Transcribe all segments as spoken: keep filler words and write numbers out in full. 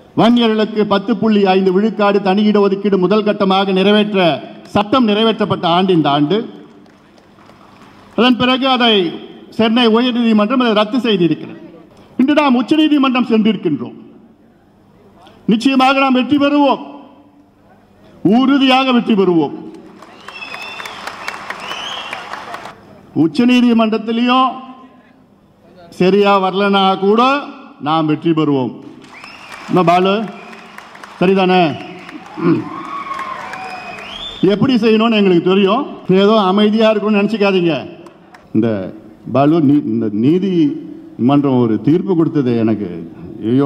வன்னியர்களுக்கு பத்து புள்ளி ஐந்து விழுக்காடு தனி இடஒதுக்கீடு முதல் கட்டமாக நிறைவேற்ற சட்டம் நிறைவேற்றப்பட்ட ஆண்டு இந்த ஆண்டு. அதன் பிறகு அதை சென்னை உயர்நீதிமன்றம் அதை ரத்து செய்திருக்கிறது. இன்று நாம் உச்சநீதிமன்றம் சென்றிருக்கின்றோம். நிச்சயமாக நாம் வெற்றி பெறுவோம், உறுதியாக வெற்றி பெறுவோம். உச்சநீதிமன்றத்திலையும் சரியா வரலனா கூட நாம் வெற்றி பெறுவோம். பாலு சரிதானே? எப்படி செய்யணும்னு எங்களுக்கு தெரியும். ஏதோ அமைதியா இருக்கணும்னு நினைச்சுக்காதீங்க. இந்த பாலு இந்த நீதிமன்றம் ஒரு தீர்ப்பு கொடுத்தது எனக்கு ஐயோ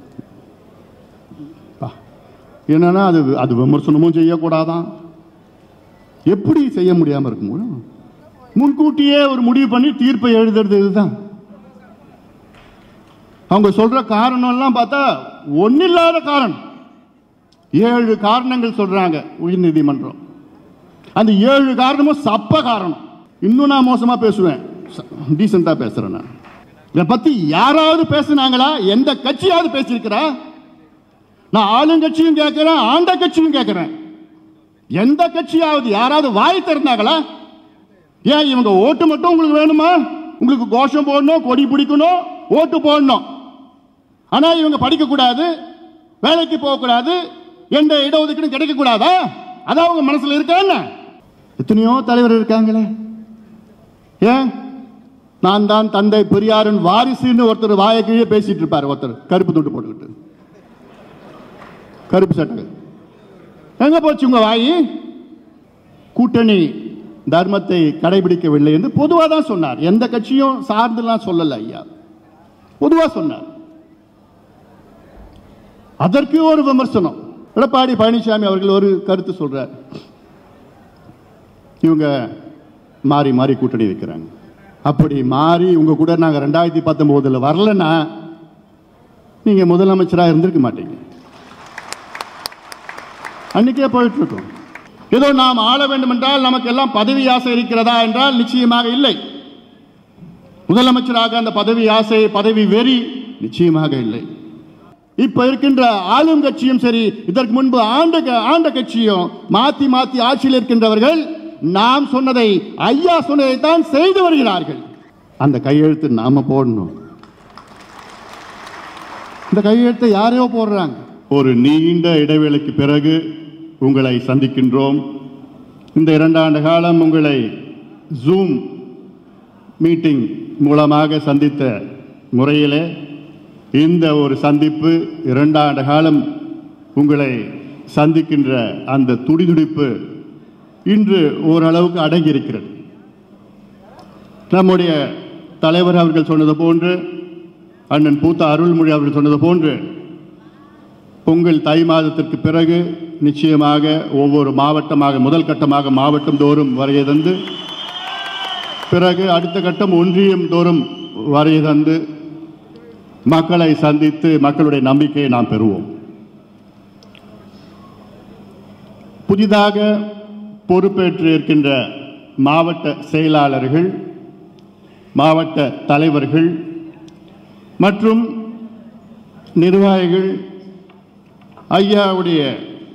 என்னன்னா அது அது விமர்சனமும் செய்யக்கூடாதான். எப்படி செய்ய முடியாம இருக்க முடியும்? முன்கூட்டியே ஒரு முடிவு பண்ணி தீர்ப்பை எழுதுறது இதுதான். அவங்க சொல்ற காரணம் எல்லாம் பார்த்தா ஒன்னில்லாத காரணம். ஏழு காரணங்கள் சொல்றாங்க உயர் நீதிமன்றம். அந்த ஏழு காரணமும் சப்ப காரணம். இன்னும் நான் மோசமா பேசுவேன், டீசெண்டா பேசுறேன். நான் இதை பத்தி யாராவது பேசுனாங்களா? எந்த கட்சியாவது பேசியிருக்கிறா? நான் ஆளுங்கட்சியும் கேட்கிறேன், ஆண்ட கட்சியும் கேட்கிறேன். எந்த கட்சியாவது யாராவது வாய் திறந்தாங்களா? ஏன் இவங்க ஓட்டு மட்டும் உங்களுக்கு வேணுமா? உங்களுக்கு கோஷம் போடணும், கொடி பிடிக்கணும், ஓட்டு போடணும். ஆனா இவங்க படிக்க கூடாது, வேலைக்கு போக கூடாது, எந்த இடஒதுக்கீடும் கிடைக்க கூடாதா? அதான் அவங்க மனசுல இருக்காங்க. எத்தனையோ தலைவர் இருக்காங்களே. ஏன் நான் தான் தந்தை பெரியாரின் வாரிசுன்னு ஒருத்தர் வாயை கீழே பேசிட்டு இருப்பார். ஒருத்தர் கருப்பு துண்டு போட்டுக்கிட்டு, கருப்பு சட்டை. எங்க போச்சு உங்க வாயி? கூட்டணி தர்மத்தை கடைபிடிக்கவில்லை என்று பொதுவாக தான் சொன்னார். எந்த கட்சியும் சார்ந்துலாம் சொல்லல ஐயா, பொதுவா சொன்னார். அதற்கு ஒரு விமர்சனம். எடப்பாடி பழனிசாமி அவர்கள் ஒரு கருத்து சொல்றார். இவங்க மாறி மாறி கூட்டணி வைக்கிறாங்க. அப்படி மாறி உங்க கூட நாங்க ரெண்டாயிரத்தி பத்தொன்பதுல வரலன்னா நீங்க முதலமைச்சராக இருந்திருக்க மாட்டீங்க. அன்னைக்கே போயிட்டு இருக்கோம். ஏதோ நாம் ஆள வேண்டும் என்றால் நமக்கு எல்லாம் பதவி ஆசை இருக்கிறதா என்றால் நிச்சயமாக இல்லை. முதலமைச்சராக அந்த பதவி ஆசை, பதவி வெறி நிச்சயமாக இல்லை. இப்ப இருக்கின்ற ஆளும் கட்சியும் சரி, இதற்கு முன்பு ஆண்ட ஆண்ட கட்சியும் மாத்தி மாத்தி ஆட்சியில் இருக்கின்றவர்கள் நாம் சொன்னதை, ஐயா சொன்னதை தான் செய்து வருகிறார்கள். அந்த கையெழுத்து நாம போடணும். இந்த கையெழுத்தை யாரையோ போடுறாங்க. ஒரு நீண்ட இடைவேளைக்கு பிறகு உங்களை சந்திக்கின்றோம். இந்த இரண்டாண்டு காலம் உங்களை ஜூம் மீட்டிங் மூலமாக சந்தித்த முறையிலே இந்த ஒரு சந்திப்பு இரண்டாண்டு காலம் உங்களை சந்திக்கின்ற அந்த துடிதுடிப்பு இன்று ஓரளவுக்கு அடங்கியிருக்கிறது. நம்முடைய தலைவர் அவர்கள் சொன்னது போன்று, அண்ணன் பூத்த அருள்மொழி அவர்கள் சொன்னது போன்று, பொங்கல் தை மாதத்திற்கு பிறகு நிச்சயமாக ஒவ்வொரு மாவட்டமாக, முதல் கட்டமாக மாவட்டம் தோறும் வரைய தந்து, பிறகு அடுத்த கட்டம் ஒன்றியம் தோறும் வரைய தந்து மக்களை சந்தித்து மக்களுடைய நம்பிக்கையை நாம் பெறுவோம். புதிதாக பொறுப்பேற்று இருக்கின்ற மாவட்ட செயலாளர்கள், மாவட்ட தலைவர்கள் மற்றும் நிர்வாகிகள் ஐயாவுடைய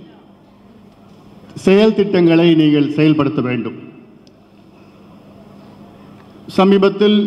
செயல் திட்டங்களை நீங்கள் செயல்படுத்த வேண்டும். சமீபத்தில்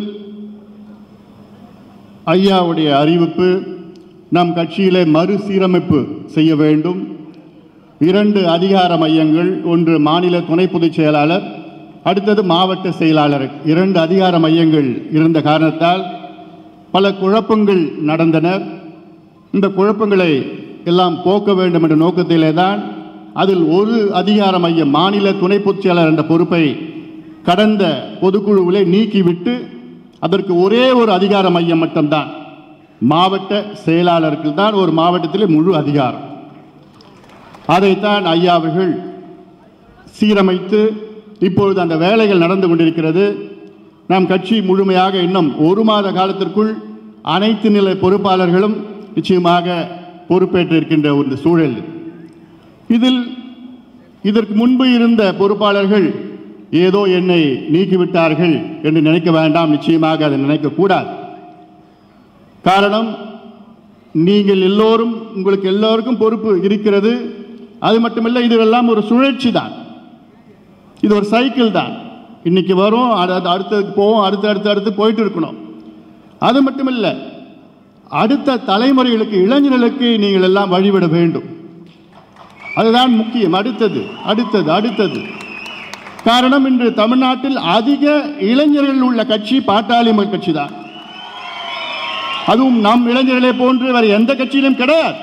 ஐயாவுடைய அறிவிப்பு, நம் கட்சியிலே மறுசீரமைப்பு செய்ய வேண்டும். இரண்டு அதிகார மையங்கள், ஒன்று மாநில துணை பொதுச் செயலாளர், அடுத்தது மாவட்ட செயலாளர், இரண்டு அதிகார மையங்கள் இருந்த காரணத்தால் பல குழப்பங்கள் நடந்தன. இந்த குழப்பங்களை எல்லாம் போக்க வேண்டும் என்ற நோக்கத்திலே தான் அதில் ஒரு அதிகார மையம், மாநில துணை பொதுச் செயலாளர் என்ற பொறுப்பை கடந்த பொதுக்குழுவிலே நீக்கிவிட்டு அதற்கு ஒரே ஒரு அதிகார மையம் மட்டும்தான், மாவட்ட செயலாளருக்கு தான் ஒரு மாவட்டத்திலே முழு அதிகாரம். அதைத்தான் ஐயா அவர்கள் சீரமைத்து இப்பொழுது அந்த வேலைகள் நடந்து கொண்டிருக்கிறது. நம் கட்சி முழுமையாக இன்னும் ஒரு மாத காலத்திற்குள் அனைத்து நிலை பொறுப்பாளர்களும் நிச்சயமாக பொறுப்பேற்றிருக்கின்ற ஒரு சூழல். இதில் இதற்கு முன்பு இருந்த பொறுப்பாளர்கள் ஏதோ என்னை நீக்கிவிட்டார்கள் என்று நினைக்க வேண்டாம். நிச்சயமாக அதை நினைக்கக்கூடாது. காரணம், நீங்கள் எல்லோரும் உங்களுக்கு எல்லோருக்கும் பொறுப்பு இருக்கிறது. அது மட்டுமல்ல, இதுவெல்லாம் ஒரு சுழற்சி தான், இது ஒரு சைக்கிள் தான். இன்னைக்கு வரும், அடுத்ததுக்கு போவோம், அடுத்து அடுத்து அடுத்து போயிட்டு இருக்கணும். அது மட்டுமல்ல, அடுத்த தலைமுறைகளுக்கு இளைஞர்களுக்கு நீங்கள் எல்லாம் வழிவிட வேண்டும். அதுதான் முக்கியம். அடுத்தது அடுத்தது அடுத்தது காரணம், இன்று தமிழ்நாட்டில் அதிக இளைஞர்கள் உள்ள கட்சி பாட்டாளி மக்கள் கட்சி தான். அதுவும் நம் இளைஞர்களை போன்று வேறு எந்த கட்சியிலும் கிடையாது.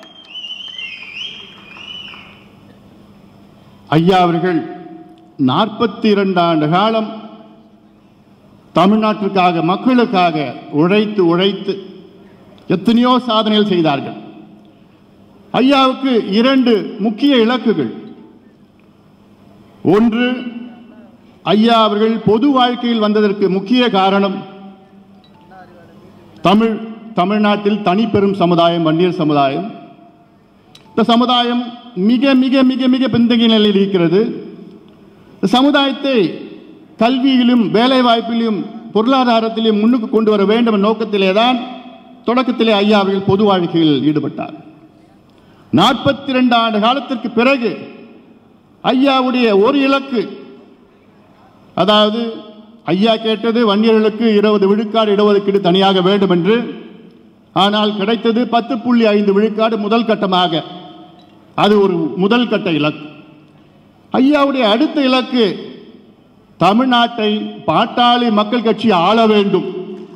ஐயா அவர்கள் நாற்பத்தி இரண்டு ஆண்டு காலம் தமிழ்நாட்டிற்காக, மக்களுக்காக உழைத்து உழைத்து எத்தனையோ சாதனைகள் செய்தார்கள். ஐயாவுக்கு இரண்டு முக்கிய இலக்குகள். ஒன்று, ஐயா அவர்கள் பொது வாழ்க்கையில் வந்ததற்கு முக்கிய காரணம் தமிழ் தமிழ்நாட்டில் தனிப்பெரும் சமுதாயம், வன்னியர் சமுதாயம். இந்த சமுதாயம் மிக மிக மிக மிக பின்தங்கிய நிலையில் இருக்கிறது. இந்த சமுதாயத்தை கல்வியிலும் வேலை வாய்ப்பிலும் பொருளாதாரத்திலும் முன்னுக்கு கொண்டு வர வேண்டும் என்ற நோக்கத்திலே தான் தொடக்கத்திலே ஐயா அவர்கள் பொது வாழ்க்கையில் ஈடுபட்டார். நாற்பத்தி இரண்டு ஆண்டு காலத்திற்கு பிறகு ஐயாவுடைய ஒரு இலக்கு, அதாவது ஐயா கேட்டது வன்னியர்களுக்கு இருபது விழுக்காடு இடஒதுக்கீடு தனியாக வேண்டும் என்று. ஆனால் கிடைத்தது பத்து புள்ளி ஐந்து விழுக்காடு முதல் கட்டமாக. அது ஒரு முதல் கட்ட இலக்கு. ஐயாவுடைய அடுத்த இலக்கு, தமிழ்நாட்டை பாட்டாளி மக்கள் கட்சி ஆள வேண்டும்.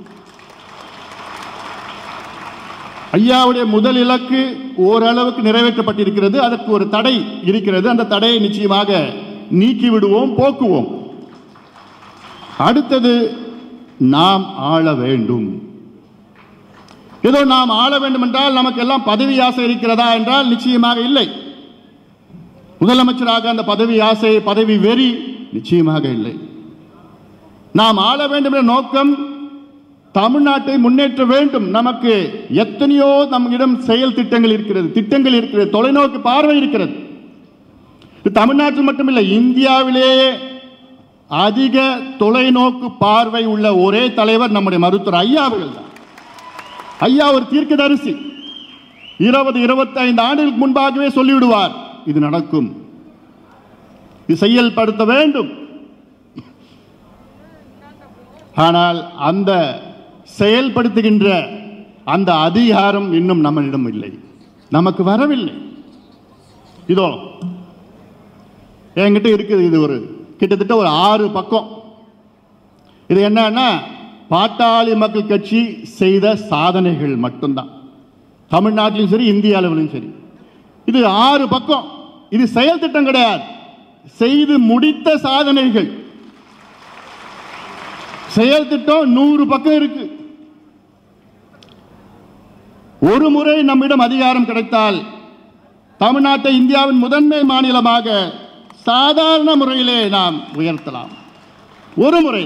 ஐயாவுடைய முதல் இலக்கு ஓரளவுக்கு நிறைவேற்றப்பட்டிருக்கிறது. அதற்கு ஒரு தடை இருக்கிறது. அந்த தடையை நிச்சயமாக நீக்கி விடுவோம், போக்குவோம். அடுத்தது, நாம் ஆள வேண்டும். ஏதோ நாம் ஆள வேண்டும் என்றால் நமக்கு எல்லாம் பதவி ஆசை இருக்கிறதா என்றால் நிச்சயமாக இல்லை. முதலமைச்சராக அந்த பதவி ஆசை, பதவி வெறி நிச்சயமாக இல்லை. நாம் ஆள வேண்டும் என்ற நோக்கம் தமிழ்நாட்டை முன்னேற்ற வேண்டும். நமக்கு எத்தனையோ நம்மிடம் செயல் திட்டங்கள் இருக்கிறது, திட்டங்கள் இருக்கிறது, தொலைநோக்கு பார்வை இருக்கிறது. தமிழ்நாட்டில் மட்டுமில்லை, இந்தியாவிலேயே அதிக தொலைநோக்கு பார்வை உள்ள ஒரே தலைவர் நம்முடைய மருத்துவர் ஐயா அவர்கள் தான். ஐயா ஒரு தீர்க்கதரிசி. இருபது இருபத்தி ஐந்து ஆண்டுகளுக்கு முன்பாகவே சொல்லிவிடுவார், இது நடக்கும், இது செயல்படுத்த வேண்டும். ஆனால் அந்த செயல்படுத்துகின்ற அந்த அதிகாரம் இன்னும் நம்மளிடம் இல்லை, நமக்கு வரவில்லை. இதோ என்கிட்ட இருக்குது, இது ஒரு கிட்டத்தட்ட ஒரு ஆறு பக்கம். இது என்னன்னா பாட்டாளி மக்கள் கட்சி செய்த சாதனைகள் மட்டும்தான், தமிழ்நாட்டிலும் சரி இந்திய அளவிலும் சரி. இது ஆறு பக்கம். இது செயல் திட்டம் கிடையாது, செய்து முடித்த சாதனைகள். செயல் திட்டம் நூறு பக்கம் இருக்கு. ஒரு முறை நம்மிடம் அதிகாரம் கிடைத்தால் தமிழ்நாட்டை இந்தியாவின் முதன்மை மாநிலமாக சாதாரண முறையிலே நாம் உயர்த்தலாம். ஒரு முறை.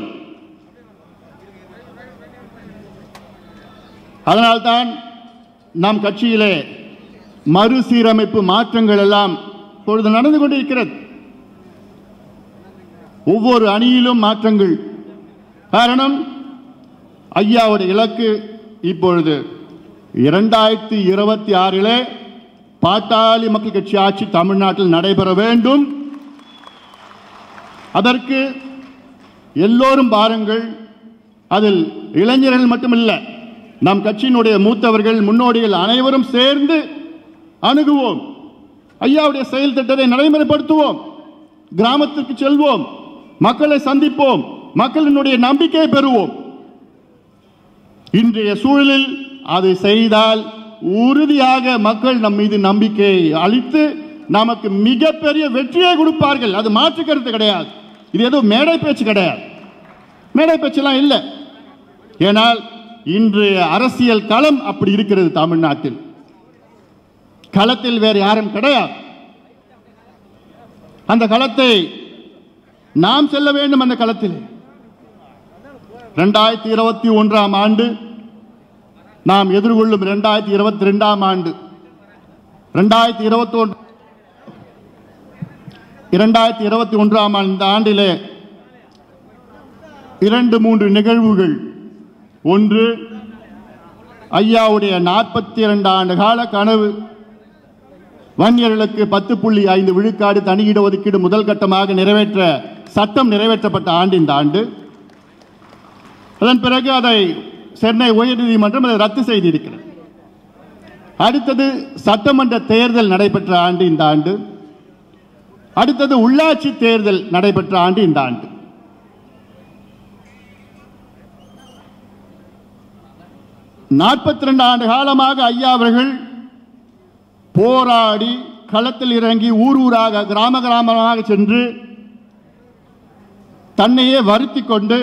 அதனால்தான் நம் கட்சியிலே மறுசீரமைப்பு மாற்றங்கள் எல்லாம் இப்பொழுது நடந்து கொண்டிருக்கிறது. ஒவ்வொரு அணியிலும் மாற்றங்கள். காரணம், ஐயாவுடைய இலக்கு இப்பொழுது இரண்டாயிரத்தி இருபத்தி ஆறிலே பாட்டாளி மக்கள் கட்சி ஆட்சி தமிழ்நாட்டில் நடைபெற வேண்டும். அதற்கு எல்லோரும் பாருங்கள். அதில் இளைஞர்கள் மட்டுமில்லை, நம் கட்சியினுடைய மூத்தவர்கள், முன்னோடிகள் அனைவரும் சேர்ந்து அணுகுவோம். ஐயாவுடைய செயல் திட்டத்தை நடைமுறைப்படுத்துவோம். கிராமத்திற்கு செல்வோம், மக்களை சந்திப்போம், மக்களினுடைய நம்பிக்கையை பெறுவோம். இன்றைய சூழலில் அதை செய்தால் உறுதியாக மக்கள் நம் மீது நம்பிக்கை அளித்து நமக்கு மிகப்பெரிய வெற்றியை கொடுப்பார்கள். அது மாற்று கருத்து கிடையாது. இது ஏதோ மேடை பேச்சு கிடையாது, மேடை பேச்செல்லாம் இல்லை. ஏனால் இன்று அரசியல் களம் அப்படி இருக்கிறது. தமிழ்நாட்டில் களத்தில் வேறு யாரும் கிடையாது. அந்த களத்தை நாம் செல்ல வேண்டும். அந்த களத்தில் இரண்டாயிரத்தி இருபத்தி ஒன்றாம் ஆண்டு நாம் எதிர்கொள்ளும் இரண்டாயிரத்தி இருபத்தி ரெண்டாம் ஆண்டு இரண்டாயிரத்தி இருபத்தி ஒன்று இரண்டாயிரத்தி இருபத்தி ஒன்றாம் இந்த ஆண்டிலே இரண்டு மூன்று நிகழ்வுகள். ஒன்று, ஐயாவுடைய நாற்பத்தி இரண்டு ஆண்டு கால கனவு வன்னியர்களுக்கு பத்து புள்ளி ஐந்து விழுக்காடு தனி இடஒதுக்கீடு முதல் கட்டமாக நிறைவேற்ற சட்டம் நிறைவேற்றப்பட்ட ஆண்டு இந்த ஆண்டு. அதன் பிறகு அதை சென்னை உயர்நீதிமன்றம் அதை ரத்து செய்திருக்கிறது. அடுத்தது சட்டமன்ற தேர்தல் நடைபெற்ற ஆண்டு இந்த ஆண்டு. அடுத்தது உள்ளாட்சி தேர்தல் நடைபெற்ற ஆண்டு இந்த ஆண்டு. நாற்பத்தி இரண்டு ஆண்டு காலமாக ஐயா அவர்கள் போராடி களத்தில் இறங்கி ஊர் ஊராக கிராம கிராமமாக சென்று தன்னையே வருத்தி கொண்டு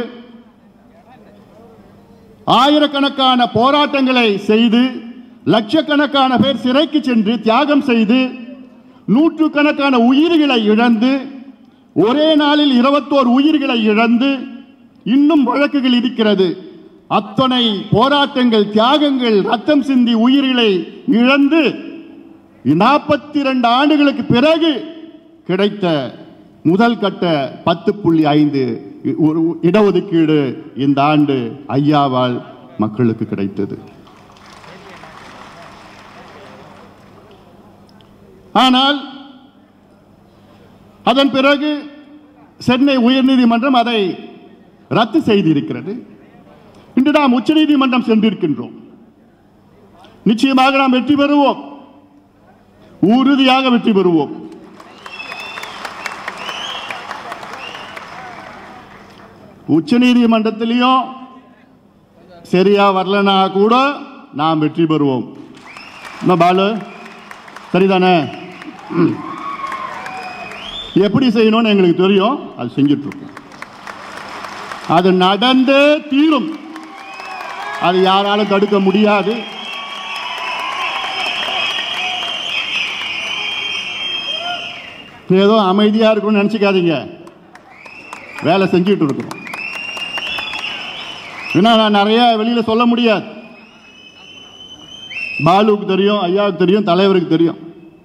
ஆயிரக்கணக்கான போராட்டங்களை செய்து லட்சக்கணக்கான பேர் சிறைக்கு சென்று தியாகம் செய்து நூற்றுக்கணக்கான உயிர்களை இழந்து ஒரே நாளில் இருபத்தோரு உயிர்களை இழந்து இன்னும் வழக்குகள் இருக்கிறது. அத்தனை போராட்டங்கள் தியாகங்கள் ரத்தம் சிந்தி உயிர்களை இழந்து நாற்பத்தி இரண்டு ஆண்டுகளுக்கு பிறகு கிடைத்த முதல் கட்ட பத்து புள்ளி ஐந்து இடஒதுக்கீடு இந்த ஆண்டு ஐயாவால் மக்களுக்கு கிடைத்தது. ஆனால் அதன் பிறகு சென்னை உயர்நீதிமன்றம் அதை ரத்து செய்திருக்கிறது. இன்று நாம் உச்சநீதிமன்றம் சென்றிருக்கின்றோம். நிச்சயமாக நாம் வெற்றி பெறுவோம், உறுதியாக வெற்றி பெறுவோம். உச்சநீதிமன்றத்திலையும் சரியா வரலனா கூட நாம் வெற்றி பெறுவோம். பாலு சரிதானே? எப்படி செய்யணும்னு எங்களுக்கு தெரியும், அது செஞ்சுட்டு இருக்கோம். அது நடந்தே தீரும், அது யாராலும் தடுக்க முடியாது. ஏதோ அமைதியா இருக்கும்னு நினைச்சுக்காதீங்க, வேலை செஞ்சுட்டு இருக்கோம். ஏன்னா நான் நிறைய வெளியில சொல்ல முடியாது. பாலுவுக்கு தெரியும், ஐயாவுக்கு தெரியும், தலைவருக்கு தெரியும்.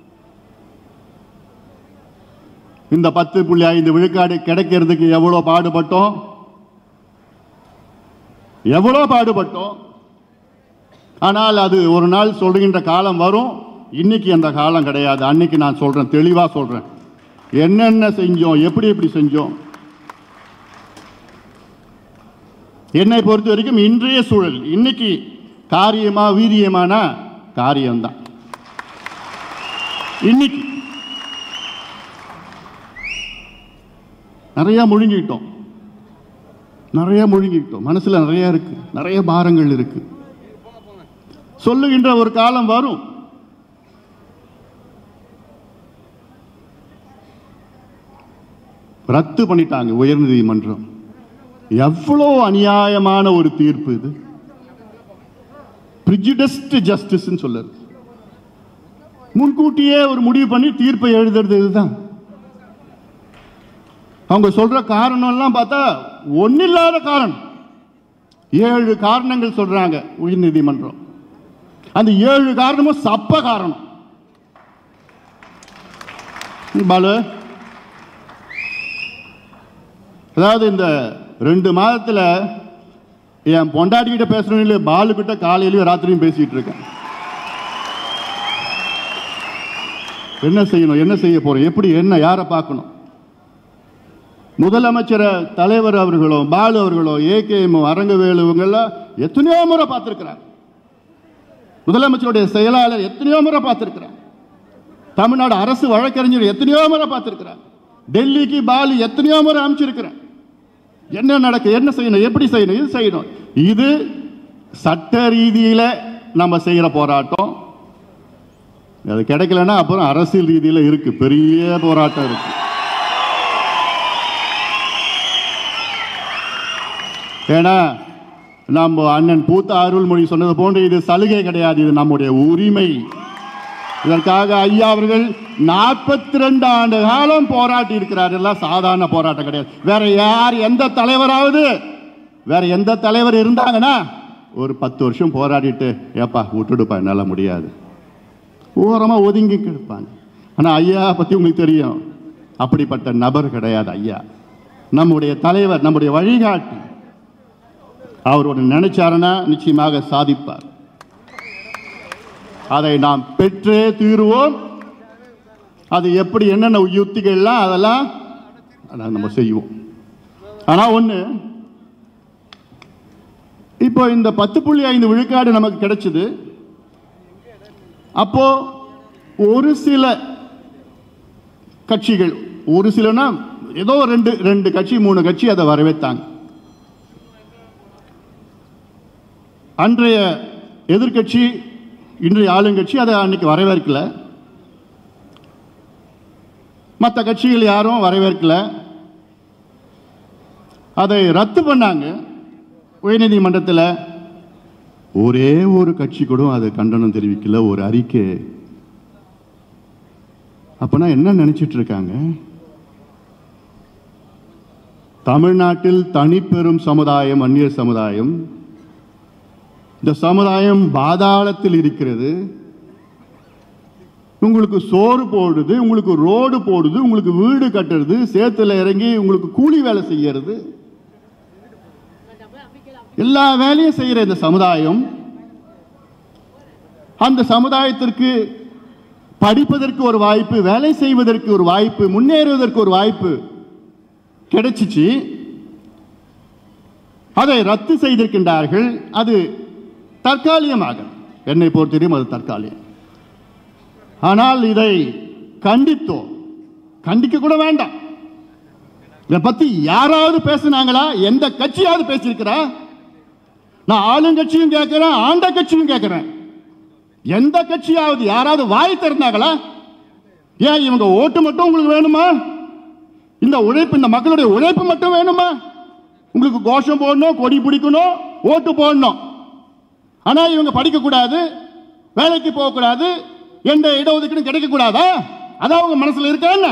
இந்த பத்து புள்ளி ஐந்து விழுக்காடு கிடைக்கிறதுக்கு எவ்வளவு பாடுபட்டோம், எவ்வளவு பாடுபட்டோம். ஆனால் அது ஒரு நாள் சொல்கின்ற காலம் வரும். இன்னைக்கு அந்த காலம் கிடையாது. அன்னைக்கு நான் சொல்றேன், தெளிவா சொல்றேன், என்னென்ன செஞ்சோம், எப்படி எப்படி செஞ்சோம். என்னை பொறுத்த வரைக்கும் இன்றைய சூழல் இன்னைக்கு காரியமா வீரியமான காரியம்தான். இன்னைக்கு நிறைய முழுங்கிட்டோம், நிறைய முழுங்கிட்டோம். மனசுல நிறைய இருக்கு, நிறைய பாரங்கள் இருக்கு. சொல்லுகின்ற ஒரு காலம் வரும். ரத்து பண்ணிட்டாங்க உயர்நீதிமன்றம். எவ்வளவு அநியாயமான ஒரு தீர்ப்பு இது. பிரிஜுடிஸ்ட் ஜஸ்டிஸ் சொல்லுது. முன்கூட்டியே ஒரு முடிவு பண்ணி தீர்ப்பை எழுதுறது இதுதான். அவங்க சொல்ற காரணம் எல்லாம் பார்த்தா ஒன்னில்லாத காரணம். ஏழு காரணங்கள் சொல்றாங்க உயர்நீதிமன்றம். அந்த ஏழு காரணமும் சப்ப காரணம். பாலு, அதாவது இந்த ரெண்டு மாதத்துல என் பொண்டாட்டி கிட்ட பேசுறேன் இல்லை, பாலு கிட்ட காலையிலயும் ராத்திரியும் பேசிட்டு இருக்கேன். என்ன செய்யணும், என்ன செய்ய போறோம், எப்படி, என்ன, யாரை பார்க்கணும். முதலமைச்சர் தலைவர் அவர்களோ பாலு அவர்களோ ஏகேஎம் அரங்கவேலு இவங்கெல்லாம் எத்தனையோ முறை பார்த்திருக்கிறார். முதலமைச்சருடைய செயலாளர் எத்தனையோ முறை பார்த்திருக்கிறார். தமிழ்நாடு அரசு வழக்கறிஞர் எத்தனையோ முறை பார்த்திருக்கிறார். டெல்லிக்கு பாலு எத்தனையோ முறை அமைச்சிருக்கிறார். என்ன நடக்கு, என்ன செய்யணும், எப்படி செய்யணும், இது செய்யணும். இது சட்ட ரீதியில நம்ம செய்யற போராட்டம். அது கிடைக்கலன்னா அப்புறம் அரசியல் ரீதியில இருக்கு, பெரிய போராட்டம் இருக்கு. ஏன்னா நம்ம அண்ணன் பூத்த அருள்மொழி சொன்னது போன்று இது சலுகை கிடையாது, இது நம்முடைய உரிமை. இதற்காக ஐயா அவர்கள் நாற்பத்தி ரெண்டு ஆண்டு காலம் போராட்டி இருக்கிறார். எல்லாம் சாதாரண போராட்டம் கிடையாது. வேற யார், எந்த தலைவராவது, வேற எந்த தலைவர் இருந்தாங்கன்னா ஒரு பத்து வருஷம் போராடிட்டு ஏப்பா விட்டுடுப்பா என்னால முடியாது, ஓரமா ஒதுங்கி இருப்பாங்க. ஆனா ஐயா பத்தி உங்களுக்கு தெரியும், அப்படிப்பட்ட நபர் கிடையாது ஐயா. நம்முடைய தலைவர், நம்முடைய வழிகாட்டி. அவர் ஒரு நினைச்சாருன்னா நிச்சயமாக சாதிப்பார். அதை நாம் பெற்றே தீருவோம். அது எப்படி என்னென்ன யுக்திகள்லாம் அதெல்லாம் நம்ம செய்வோம். ஆனா ஒண்ணு, இப்போ இந்த பத்து புள்ளி ஐந்து விழுக்காடு நமக்கு கிடைச்சது. அப்போ ஒரு சில கட்சிகள், ஒரு சிலனா ஏதோ ரெண்டு ரெண்டு கட்சி மூணு கட்சி அதை வரவேற்றாங்க. அன்றைய எதிர்கட்சி இன்றைய ஆளுங்கட்சி அதை அன்னைக்கு வரவேற்கல. மற்ற கட்சிகள் யாரும் வரவேற்கல. அதை ரத்து பண்ணாங்க உயர்நீதிமன்றத்தில். ஒரே ஒரு கட்சி கூட அது கண்டனம் தெரிவிக்கல, ஒரு அறிக்கை. அப்பனா என்ன நினைச்சிட்டு இருக்காங்க? தமிழ்நாட்டில் தனிப்பெரும் சமுதாயம், அந்நியர் சமுதாயம். இந்த சமுதாயம் பாதாளத்தில் இருக்கிறது. உங்களுக்கு சோறு போடுது, உங்களுக்கு ரோடு போடுது, உங்களுக்கு வீடு கட்டுறது, சேத்துல இறங்கி உங்களுக்கு கூலி வேலை செய்யறது, எல்லா வேலையும் செய்யற இந்த சமுதாயம், அந்த சமுதாயத்திற்கு படிப்பதற்கு ஒரு வாய்ப்பு, வேலை செய்வதற்கு ஒரு வாய்ப்பு, முன்னேறுவதற்கு ஒரு வாய்ப்பு கிடைச்சிச்சு. அதை ரத்து செய்திருக்கின்றார்கள். அது தற்காலிகமாக, என்னை பொறுத்தவரையும் அது தற்காலிகம். ஆனால் இதை கண்டித்தோம். கண்டிக்க கூட வேண்டாம். இதை பத்தி யாராவது பேசினாங்களா? எந்த கட்சியாவது பேசியிருக்கிறா? நான் ஆளுங்கட்சியும் கேட்கிறேன், ஆண்ட கட்சியும் கேட்கிறேன். எந்த கட்சியாவது யாராவது வாய் திறந்தாங்களா? ஏன் இவங்க ஓட்டு மட்டும் உங்களுக்கு வேணுமா? இந்த உழைப்பு, இந்த மக்களுடைய உழைப்பு மட்டும் வேணுமா? உங்களுக்கு கோஷம் போடணும், கொடி பிடிக்கணும், ஓட்டு போடணும். ஆனா இவங்க படிக்க கூடாது, வேலைக்கு போக கூடாது, எந்த இடஒதுக்கீடும் கிடைக்க கூடாதா? அதான் அவங்க மனசுல இருக்க.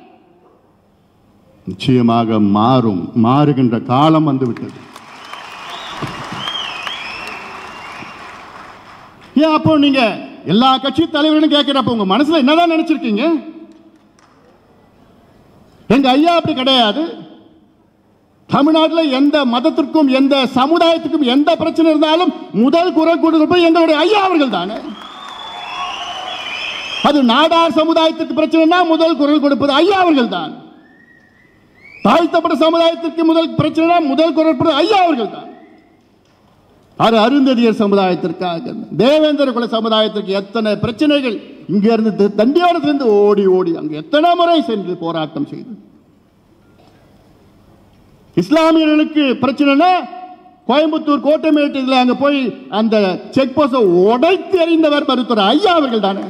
நிச்சயமாக மாறும். மாறுகின்ற காலம் வந்துவிட்டது. ஏன் அப்போ நீங்க எல்லா கட்சி தலைவர்களும் கேட்கிறப்ப உங்க மனசுல என்னதான் நினைச்சிருக்கீங்க? எங்க ஐயா அப்படி கிடையாது. தமிழ்நாட்டில் எந்த மதத்திற்கும் எந்த சமுதாயத்துக்கும் எந்த பிரச்சனை இருந்தாலும் முதல் குரல் கொடுப்பது எங்களுடைய ஐயா அவர்கள் தானே. அது நாடார் சமுதாயத்துக்கு பிரச்சனைனா முதல் குரல் கொடுப்பது ஐயா அவர்கள் தான். தாழ்த்தப்பட்ட சமுதாயத்திற்கு முதல் பிரச்சனை முதல் குரல் கொடுப்பது ஐயா அவர்கள் தான். அது அருந்ததியர் சமுதாயத்திற்காக, தேவேந்திர குல சமுதாயத்திற்கு எத்தனை பிரச்சனைகள் இங்க இருந்து தண்டியானத்திலிருந்து ஓடி ஓடி அங்கு எத்தனை முறை சென்று போராட்டம் செய்து. இஸ்லாமியர்களுக்கு பிரச்சனைனா கோயம்புத்தூர் கோட்டைமேட்டில் அங்க போய் அந்த செக் போஸ்ட உடைத்து எறிந்தவர் மருத்துவர் ஐயா அவர்கள் தானே.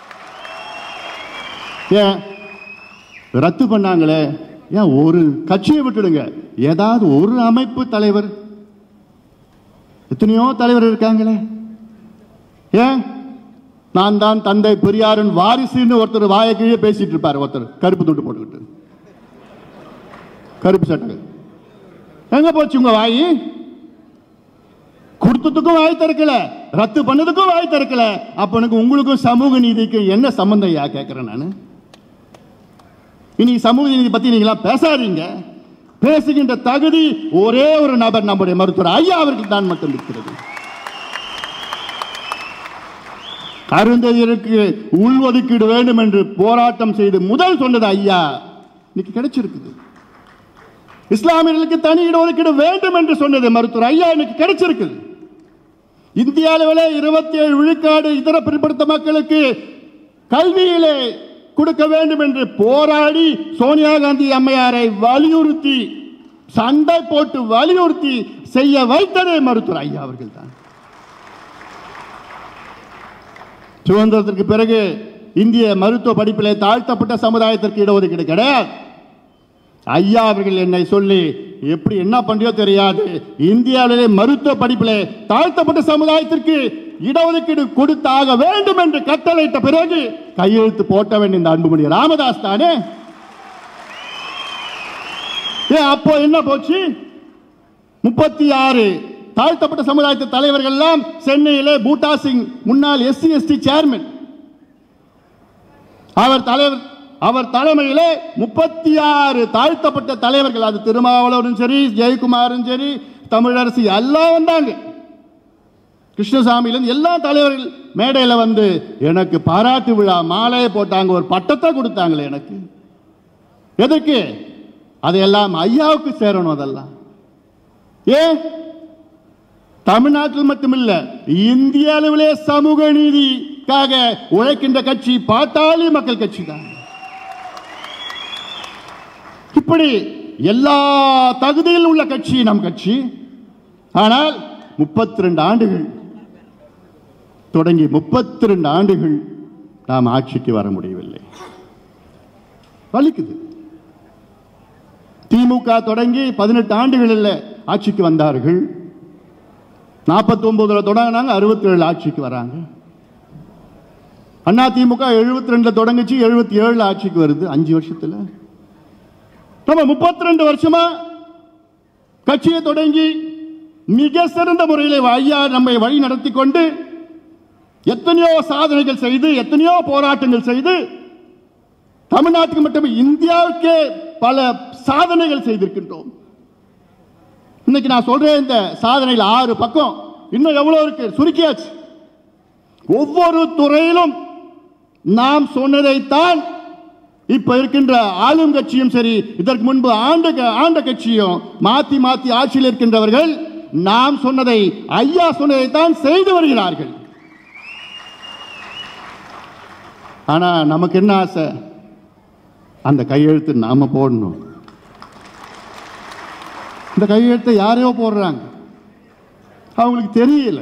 ஏன் ரத்து பண்ணாங்களே? ஏன் ஒரு கட்சியை விட்டுடுங்க, ஏதாவது ஒரு அமைப்பு தலைவர், எத்தனையோ தலைவர் இருக்காங்களே. ஏன் நான் தான் தந்தை பெரியாரின் வாரிசுன்னு ஒருத்தர் வாயை கீழே பேசிட்டு இருப்பார். ஒருத்தர் கருப்பு துண்டு போட்டுக்கிட்டு, கருப்பு சட்டை. எங்க போச்சு உங்க வாய்? கொடுத்ததுக்கும் வாய் திறக்கல, ரத்து பண்ணதுக்கும் வாய் திறக்கல. அப்பனுக்கு உங்களுக்கும் சமூக நீதிக்கும் என்ன சம்பந்தம்? யா கேட்கிறேன் நான். இனி சமூக நீதி பத்தி நீங்களா பேசாதீங்க. பேசுகின்ற தகுதி ஒரே ஒரு நபர், நம்முடைய மருத்துவர் ஐயா அவர்கள் தான் மட்டும் இருக்கிறது. அருந்ததியருக்கு உள்ஒதுக்கீடு வேண்டும் என்று போராட்டம் செய்து முதல் சொன்னது ஐயா, இன்னைக்கு கிடைச்சிருக்குது. இஸ்லாமியர்களுக்கு தனி இடஒதுக்கீடு வேண்டும் என்று சொன்னது மருத்துவர் ஐயா, இன்னைக்கு கிடைச்சிருக்குது. இந்திய அளவில் இருபத்தி ஏழு விழுக்காடு இதர பிற்படுத்த மக்களுக்கு கல்வியிலே கொடுக்க வேண்டும் என்று போராடி சோனியா காந்தி அம்மையாரை வலியுறுத்தி, சண்டை போட்டு வலியுறுத்தி செய்ய வைத்ததே மருத்துவர் ஐயா அவர்கள் தான். சுதந்திரத்திற்கு பிறகு இந்திய மருத்துவ படிப்பிலே தாழ்த்தப்பட்ட சமுதாயத்திற்கு இடஒதுக்கீடு கிடையாது. ஐயா அவர்கள் என்னை சொல்லி எப்படி என்ன பண்றியோ தெரியாது, இந்தியாவிலே மருத்துவ படிப்பிலே தாழ்த்தப்பட்ட சமுதாயத்திற்கு இடஒதுக்கீடு கொடுத்தாக வேண்டும் என்று கட்டளையிட்ட பிறகு கையெழுத்து போட்டவன் இந்த அன்புமணி ராமதாஸ் தானே. ஏன் அப்போ என்ன போச்சு? முப்பத்தி ஆறு தாழ்த்தப்பட்ட சமுதாயத்து தலைவர்கள் எல்லாம் சென்னையிலே பூட்டா சிங், முன்னாள் எஸ்சி எஸ்டி சேர்மன், அவர் தலைவர் அவர் தலைமையிலே முப்பத்தி ஆறு தாழ்த்தப்பட்ட தலைவர்கள், அது திருமாவளவரும் சரி, ஜெயக்குமாரும் சரி, தமிழரசி எல்லாம் வந்தாங்க. கிருஷ்ணசாமியிலிருந்து எல்லா தலைவர்கள் மேடையில் வந்து எனக்கு பாராட்டு விழா மாலையை போட்டாங்க, ஒரு பட்டத்தை கொடுத்தாங்களே எனக்கு. எதற்கு? அதையெல்லாம் ஐயாவுக்கு சேரணும். அதெல்லாம் ஏன் தமிழ்நாட்டில் மட்டுமில்ல, இந்திய அளவிலே சமூக நீதிக்காக உழைக்கின்ற கட்சி பாட்டாளி மக்கள் கட்சி தான். இப்படி எல்லா தகுதியில் உள்ள கட்சி நம் கட்சி. ஆனால் முப்பத்தி ரெண்டு ஆண்டுகள் தொடங்கி முப்பத்தி ரெண்டு ஆண்டுகள் நாம் ஆட்சிக்கு வர முடியவில்லை. வலிக்குது. திமுக தொடங்கி பதினெட்டு ஆண்டுகளில் ஆட்சிக்கு வந்தார்கள். நாற்பத்தி ஒன்பதுல தொடங்கினாங்க, அறுபத்தி ஏழு ஆட்சிக்கு வராங்க. அண்ணா திமுக எழுபத்தி ரெண்டுல தொடங்கிச்சு, எழுபத்தி ஏழு ஆட்சிக்கு வருது. அஞ்சு வருஷத்துல நம்ம முப்பத்தி ரெண்டு வருஷமா கட்சியை தொடங்கி மிக சிறந்த முறையில் ஐயா நம்மை வழி நடத்தி கொண்டு எத்தனையோ சாதனைகள் செய்து எத்தனையோ போராட்டங்கள் செய்து தமிழ்நாட்டுக்கு மட்டும் இந்தியாவுக்கே பல சாதனைகள் செய்திருக்கின்றோம். இன்னைக்கு நான் சொல்றேன், இந்த சாதனையில் ஆறு பக்கம், இன்னும் எவ்வளவு இருக்கு சுருக்கியாச்சு. ஒவ்வொரு துறையிலும் நாம் சொன்னதைத்தான் இப்ப இருக்கின்ற ஆளும் கட்சியும் சரி, இதற்கு முன்பு ஆண்ட ஆண்ட கட்சியும் மாத்தி மாத்தி ஆட்சியில் இருக்கின்றவர்கள் நாம் சொன்னதை, ஐயா சொன்னதைத்தான் செய்து வருகிறார்கள். ஆனா நமக்கு என்ன ஆசை? அந்த கையெழுத்து நாம போடணும். இந்த கையெழுத்தை யாரையோ போடுறாங்க, அவங்களுக்கு தெரியல,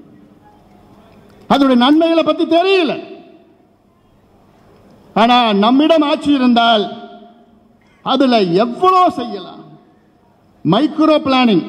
அதோட நன்மைகளை பத்தி தெரியல. ஆனா நம்மிடம் ஆட்சி இருந்தால் அதுல எவ்வளவு செய்யலாம். மைக்ரோ பிளானிங்,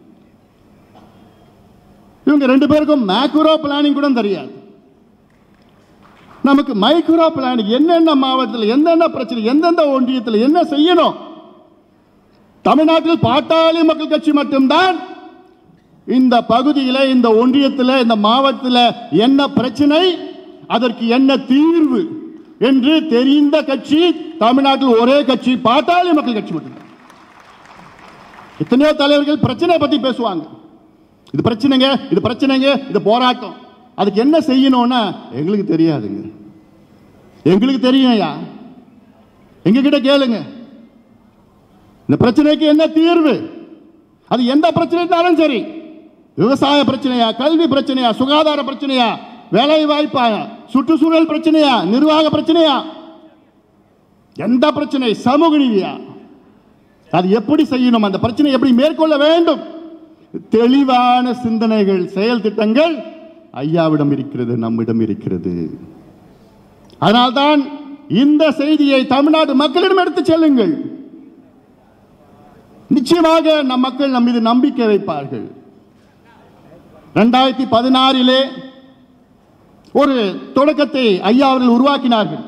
இவங்க ரெண்டு பேருக்கும் மேக்ரோ பிளானிங் கூட தெரியாது. நமக்கு மைக்ரோ பிளானிங், என்னென்ன மாவட்டத்தில் என்னென்ன பிரச்சனை, எந்தெந்த ஒன்றியத்தில் என்ன செய்யணும். தமிழ்நாட்டில் பாட்டாளி மக்கள் கட்சி மட்டும்தான் இந்த பகுதியில், இந்த ஒன்றியத்தில், இந்த மாவட்டத்தில் என்ன பிரச்சனை, அதற்கு என்ன தீர்வு என்று தெரிந்த கட்சி தமிழ்நாட்டில் ஒரே கட்சி பாட்டாளி மக்கள் கட்சி மட்டும்தான். எத்தனையோ தலைவர்கள் பிரச்சனை பத்தி பேசுவாங்க, இது பிரச்சனைங்க, இது பிரச்சனைங்க, இது போராட்டம், அதுக்கு என்ன செய்யணும்னா எங்களுக்கு தெரியாதுங்க. எங்களுக்கு தெரியும்யா, எங்க கிட்ட கேளுங்க. இந்த பிரச்சனைக்கு என்ன தீர்வு, அது எந்த பிரச்சனைனாலும் சரி, விவசாய பிரச்சனையா, கல்வி பிரச்சனையா, சுகாதார பிரச்சனையா, வேலை வாய்ப்பா, சுற்றுச்சூழல் பிரச்சனையா, நிர்வாக பிரச்சனையா, எந்த பிரச்சனை, சமூக நீதியா, அது எப்படி செய்யணும், அந்த பிரச்சனை எப்படி மேற்கொள்ள வேண்டும், தெளிவான சிந்தனைகள், செயல் திட்டங்கள் ஐயாவிடம் இருக்கிறது, நம்மிடம் இருக்கிறது. அதனால்தான் இந்த செய்தியை தமிழ்நாடு மக்களிடம் எடுத்து செல்லுங்கள். நிச்சயமாக நம் மக்கள் நம் மீது நம்பிக்கை வைப்பார்கள். இரண்டாயிரத்தி பதினாறிலே ஒரு தொடக்கத்தை ஐயா அவர்கள் உருவாக்கினார்கள்.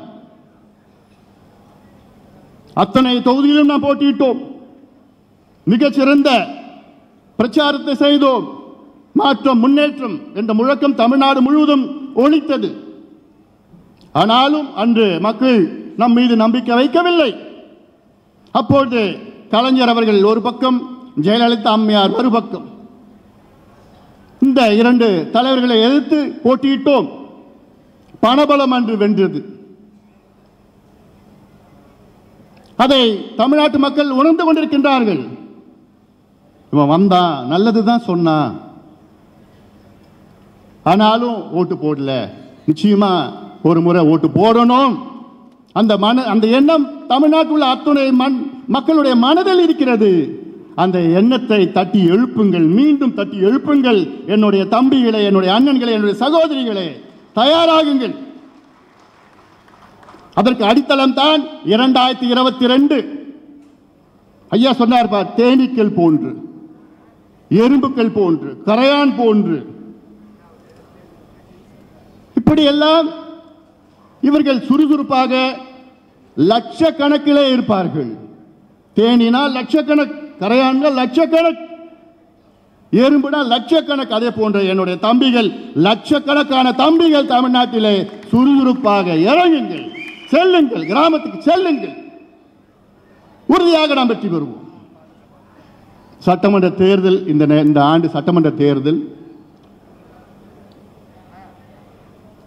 அத்தனை தொகுதியிலும் நாம் போட்டியிட்டோம், மிகச்சிறந்த பிரச்சாரத்தை செய்தோம். மாற்றம், முன்னேற்றம் என்ற முழக்கம் தமிழ்நாடு முழுவதும் ஒலித்தது. ஆனாலும் அன்று மக்கள் நம் மீது நம்பிக்கை வைக்கவில்லை. அப்பொழுது கலைஞர் அவர்கள் ஒரு பக்கம், ஜெயலலிதா அம்மையார் மறுபக்கம், இந்த இரண்டு தலைவர்களை எதிர்த்து போட்டியிட்டோம். பணபலம் அன்று வென்றது. அதை தமிழ்நாட்டு மக்கள் உணர்ந்து கொண்டிருக்கின்றார்கள். இவன் வந்தான், நல்லதுதான் சொன்னான், ஆனாலும் ஓட்டு போடல, நிச்சயமா ஒரு முறை ஓட்டு போடணும். அந்த மன அந்த எண்ணம் தமிழ்நாட்டில் உள்ள அத்துணை மண் மக்களுடைய மனதில் இருக்கிறது. அந்த எண்ணத்தை தட்டி எழுப்புங்கள், மீண்டும் தட்டி எழுப்புங்கள். என்னுடைய தம்பிகளே, என்னுடைய அண்ணன்களே, என்னுடைய சகோதரிகளே, தயாராகுங்கள். அதற்கு அடித்தளம் தான் இரண்டாயிரத்தி இருபத்தி ரெண்டு. ஐயா சொன்னார் பார், தேனீக்கள் போன்று, எறும்புக்கள் போன்று, கரையான் போன்று, இப்படியெல்லாம் இவர்கள் சுறுசுறுப்பாக லட்சக்கணக்கிலே இருப்பார்கள். தேனினால் லட்சக்கணக்கு, கரையான்கள் லட்சக்கணக்கு, எறும்புனா லட்சக்கணக்கு. அதே போன்ற என்னுடைய தம்பிகள், லட்சக்கணக்கான தம்பிகள் தமிழ்நாட்டிலே சுறுசுறுப்பாக இறங்குங்கள், செல்லுங்கள், கிராமத்துக்கு செல்லுங்கள். உறுதியாக நாம் வெற்றி பெறுவோம். சட்டமன்ற தேர்தல், இந்த இந்த ஆண்டு சட்டமன்ற தேர்தல்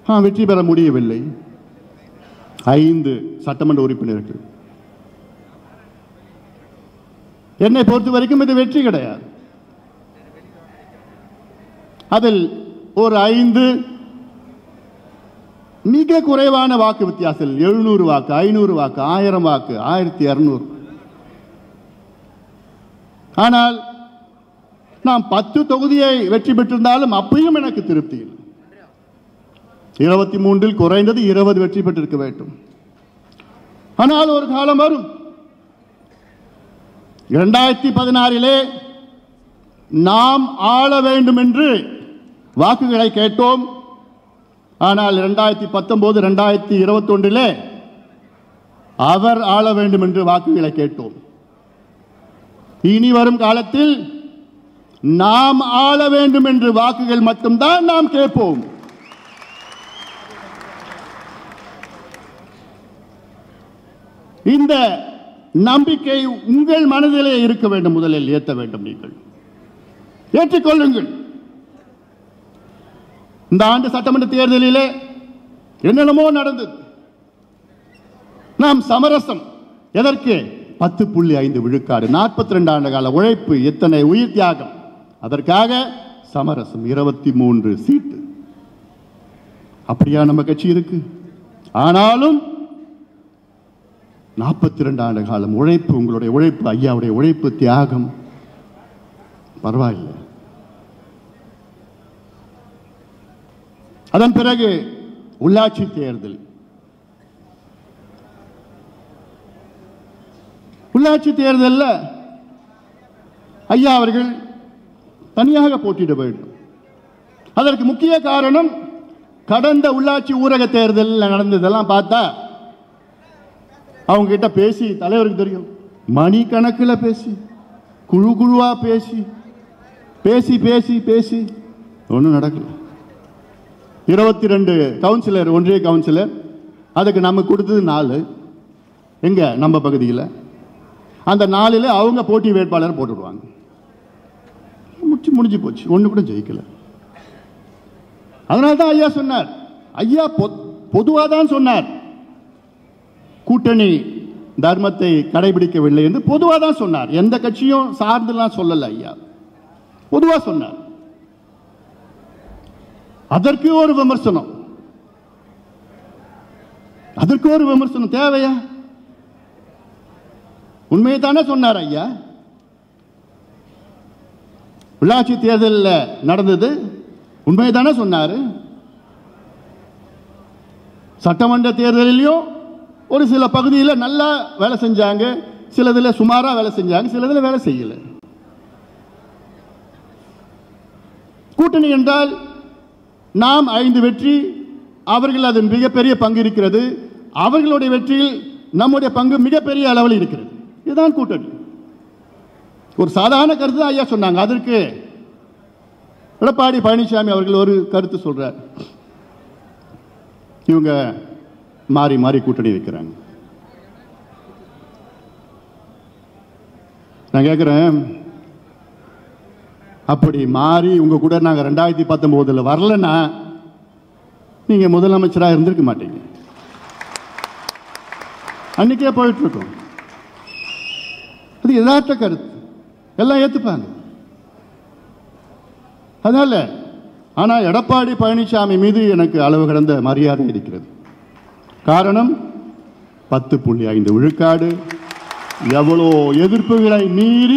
வெற்றி பெற முடியவில்லை. ஐந்து சட்டமன்ற உறுப்பினர்கள். என்னை பொறுத்த வரைக்கும் இது வெற்றி கிடையாது. அதில் ஒரு ஐந்து மிக குறைவான வாக்கு வித்தியாசம், எழுநூறு வாக்கு, ஐநூறு வாக்கு, ஆயிரம் வாக்கு, ஆயிரத்தி இருநூறு. ஆனால் நாம் பத்து தொகுதியை வெற்றி பெற்றிருந்தாலும் அப்பயும் எனக்கு திருப்தி இல்லை. இருபத்தி மூன்றில் குறைந்தது இருபது வெற்றி பெற்றிருக்க வேண்டும். ஆனால் ஒரு காலம் வரும். இரண்டாயிரத்தி பதினாறிலே நாம் ஆள வேண்டும் என்று வாக்குகளை கேட்டோம். ஆனால் இரண்டாயிரத்தி பத்தொன்பது இரண்டாயிரத்தி இருபத்தி ஒன்றிலே அவர் ஆள வேண்டும் என்று வாக்குகளை கேட்டோம். இனி வரும் காலத்தில் நாம் ஆள வேண்டும் என்று வாக்குகள் மட்டும்தான் நாம் கேட்போம். இந்த நம்பிக்கை உங்கள் மனதிலே இருக்க வேண்டும். முதலில் ஏற்ற வேண்டும். நீங்கள் ஏற்றுக்கொள்ளுங்கள். இந்த ஆண்டு சட்டமன்ற தேர்தலிலே என்னென்னமோ நடந்தது. நாம் சமரசம் எதற்கு? பத்து புள்ளி ஐந்து விழுக்காடு, நாற்பத்தி ரெண்டு ஆண்டு கால உழைப்பு, எத்தனை உயிர் தியாகம், அதற்காக சமரசம். இருபத்தி மூன்று சீட்டு. அப்படியா நம்ம கட்சி இருக்கு? ஆனாலும் நாற்பத்தி ரெண்டு ஆண்டு காலம் உழைப்பு, உங்களுடைய உழைப்பு, ஐயாவுடைய உழைப்பு, தியாகம், பரவாயில்லை. அதன் பிறகு உள்ளாட்சி தேர்தல். உள்ளாட்சி தேர்தலில் ஐயா அவர்கள் தனியாக போட்டியிட வேண்டும். அதற்கு முக்கிய காரணம், கடந்த உள்ளாட்சி ஊரக தேர்தலில் நடந்ததெல்லாம் பார்த்தா அவங்க கிட்ட பேசி, தலைவருக்கு தெரியும், மணிக்கணக்கில் பேசி, குழு குழுவா பேசி பேசி பேசி பேசி ஒன்றும் நடக்கல. இருபத்தி ரெண்டு கவுன்சிலர், ஒன்றிய கவுன்சிலர், அதுக்கு நம்ம கொடுத்தது நாலு. எங்க நம்ம பகுதியில் அந்த நாலில் அவங்க போட்டி வேட்பாளர் போட்டுடுவாங்க. முடிச்சு முடிஞ்சு போச்சு. ஒன்று கூட ஜெயிக்கல. அதனால தான் ஐயா சொன்னார், ஐயா பொதுவாக தான் சொன்னார், கூட்டணி தர்மத்தை கடைபிடிக்கவில்லை என்று பொதுவாக தான் சொன்னார். எந்த கட்சியும் சார்ந்துலாம் சொல்லல. ஐயா பொதுவாக சொன்னார். அதற்கு ஒரு விமர்சனம், அதற்கு ஒரு விமர்சனம் தேவையா? உண்மையை தானே சொன்னார் ஐயா. உள்ளாட்சி தேர்தலில் நடந்தது உண்மையை தானே சொன்னார். சட்டமன்ற தேர்தலிலும் ஒரு சில பகுதியில் நல்லா வேலை செஞ்சாங்க, சிலதில் சுமாராக வேலை செஞ்சாங்க, சிலதில் வேலை செய்யல. கூட்டணி என்றால் நாம் ஐந்து வெற்றி, அவர்கள் அதன் மிகப்பெரிய பங்கு இருக்கிறது. அவர்களுடைய வெற்றியில் நம்முடைய பங்கு மிகப்பெரிய அளவில் இருக்கிறது. இதுதான் கூட்டணி. ஒரு சாதாரண கருத்து தான் ஐயா சொன்னாங்க. அதற்கு எடப்பாடி பழனிசாமி அவர்கள் ஒரு கருத்து சொல்றார். இவங்க மாறி மாறி கூட்டணி வைக்கிறாங்க. நான் கேட்கிறேன், அப்படி மாறி உங்க கூட நாங்க ரெண்டாயிரத்தி பத்தொன்பதுல வரலன்னா நீங்க முதலமைச்சராக இருந்திருக்க மாட்டீங்க. அன்னைக்கே போயிட்டு இருக்கோம். அது யதார்த்த கருத்து, எல்லாம் ஏத்துப்பாங்க. அதனால ஆனா எடப்பாடி பழனிசாமி மீது எனக்கு அளவு கடந்த மரியாதை இருக்கிறது. காரணம், பத்து புள்ளி ஐந்து விழுக்காடு எவ்வளோ எதிர்ப்புகளை மீறி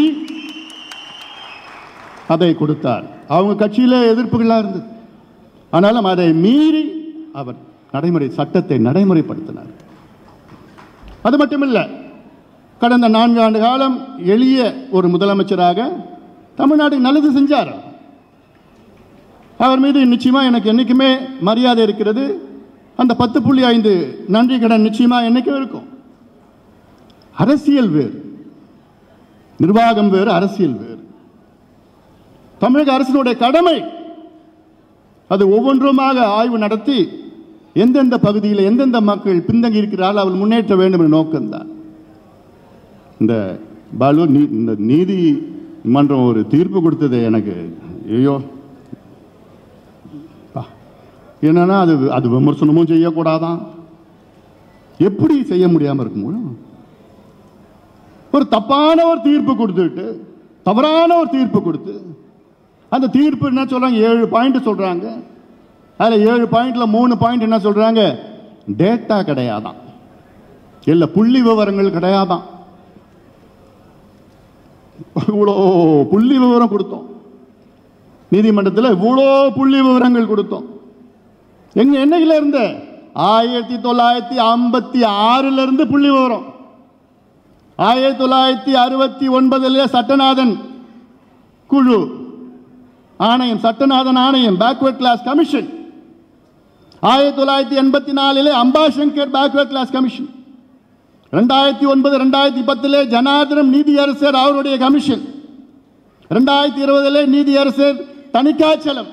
அதை கொடுத்தார். அவங்க கட்சியில எதிர்ப்புகளாக இருந்தது. ஆனாலும் அதை மீறி அவர் நடைமுறை சட்டத்தை நடைமுறைப்படுத்தினார். அது மட்டுமில்லை, கடந்த நான்கு ஆண்டு காலம் எளிய ஒரு முதலமைச்சராக தமிழ்நாடு நல்லது செஞ்சார். அவர் மீது நிச்சயமா எனக்கு என்னைக்குமே மரியாதை இருக்கிறது. அந்த பத்து புள்ளி ஐந்து நன்றி கடன் நிச்சயமா என்னைக்கும் இருக்கும். அரசியல் வேறு, நிர்வாகம் வேறு, அரசியல் வேறு. தமிழக அரசினுடைய கடமை அது ஒவ்வொன்றுமாக ஆய்வு நடத்தி எந்தெந்த பகுதியில் எந்தெந்த மக்கள் பின்தங்கி இருக்கிறார்கள் அவர்கள் முன்னேற்ற வேண்டும் என்ற நோக்கம்தான். இந்த பாலு இந்த நீதிமன்றம் ஒரு தீர்ப்பு கொடுத்தது எனக்கு ஐயோ என்னன்னா அது அது விமர்சனமும் செய்யக்கூடாதான். எப்படி செய்ய முடியாமல் இருக்க முடியும்? ஒரு தப்பான ஒரு தீர்ப்பு கொடுத்துட்டு தவறான ஒரு தீர்ப்பு கொடுத்து அந்த தீர்ப்பு என்ன சொல்றாங்க? ஏழு பாயிண்ட் சொல்றாங்க. அதில் ஏழு பாயிண்ட்ல மூணு பாயிண்ட் என்ன சொல்றாங்க? டேட்டா கிடையாதான், இல்ல புள்ளி விவரங்கள் கிடையாதான். இவ்வளோ புள்ளி விவரம் கொடுத்தோம் நீதிமன்றத்தில், இவ்வளோ புள்ளி விவரங்கள் கொடுத்தோம். எங்க என்னையில இருந்து? ஆயிரத்தி தொள்ளாயிரத்தி ஐம்பத்தி ஆறுல இருந்து புள்ளி விவரம். ஆயிரத்தி தொள்ளாயிரத்தி அறுபத்தி ஒன்பதுல சட்டநாதன் குழு ஆணையம், சட்டநாதன் ஆணையம், பேக்வர்ட் கிளாஸ் கமிஷன். ஆயிரத்தி தொள்ளாயிரத்தி எண்பத்தி நாலுல அம்பாசங்கர் பேக்வர்ட் கிளாஸ் கமிஷன். ரெண்டாயிரத்தி ஒன்பது ரெண்டாயிரத்தி பத்துல ஜனார்தனம் நீதியரசர் அவருடைய கமிஷன். ரெண்டாயிரத்தி இருபதுல நீதியரசர் தணிக்காச்சலம்.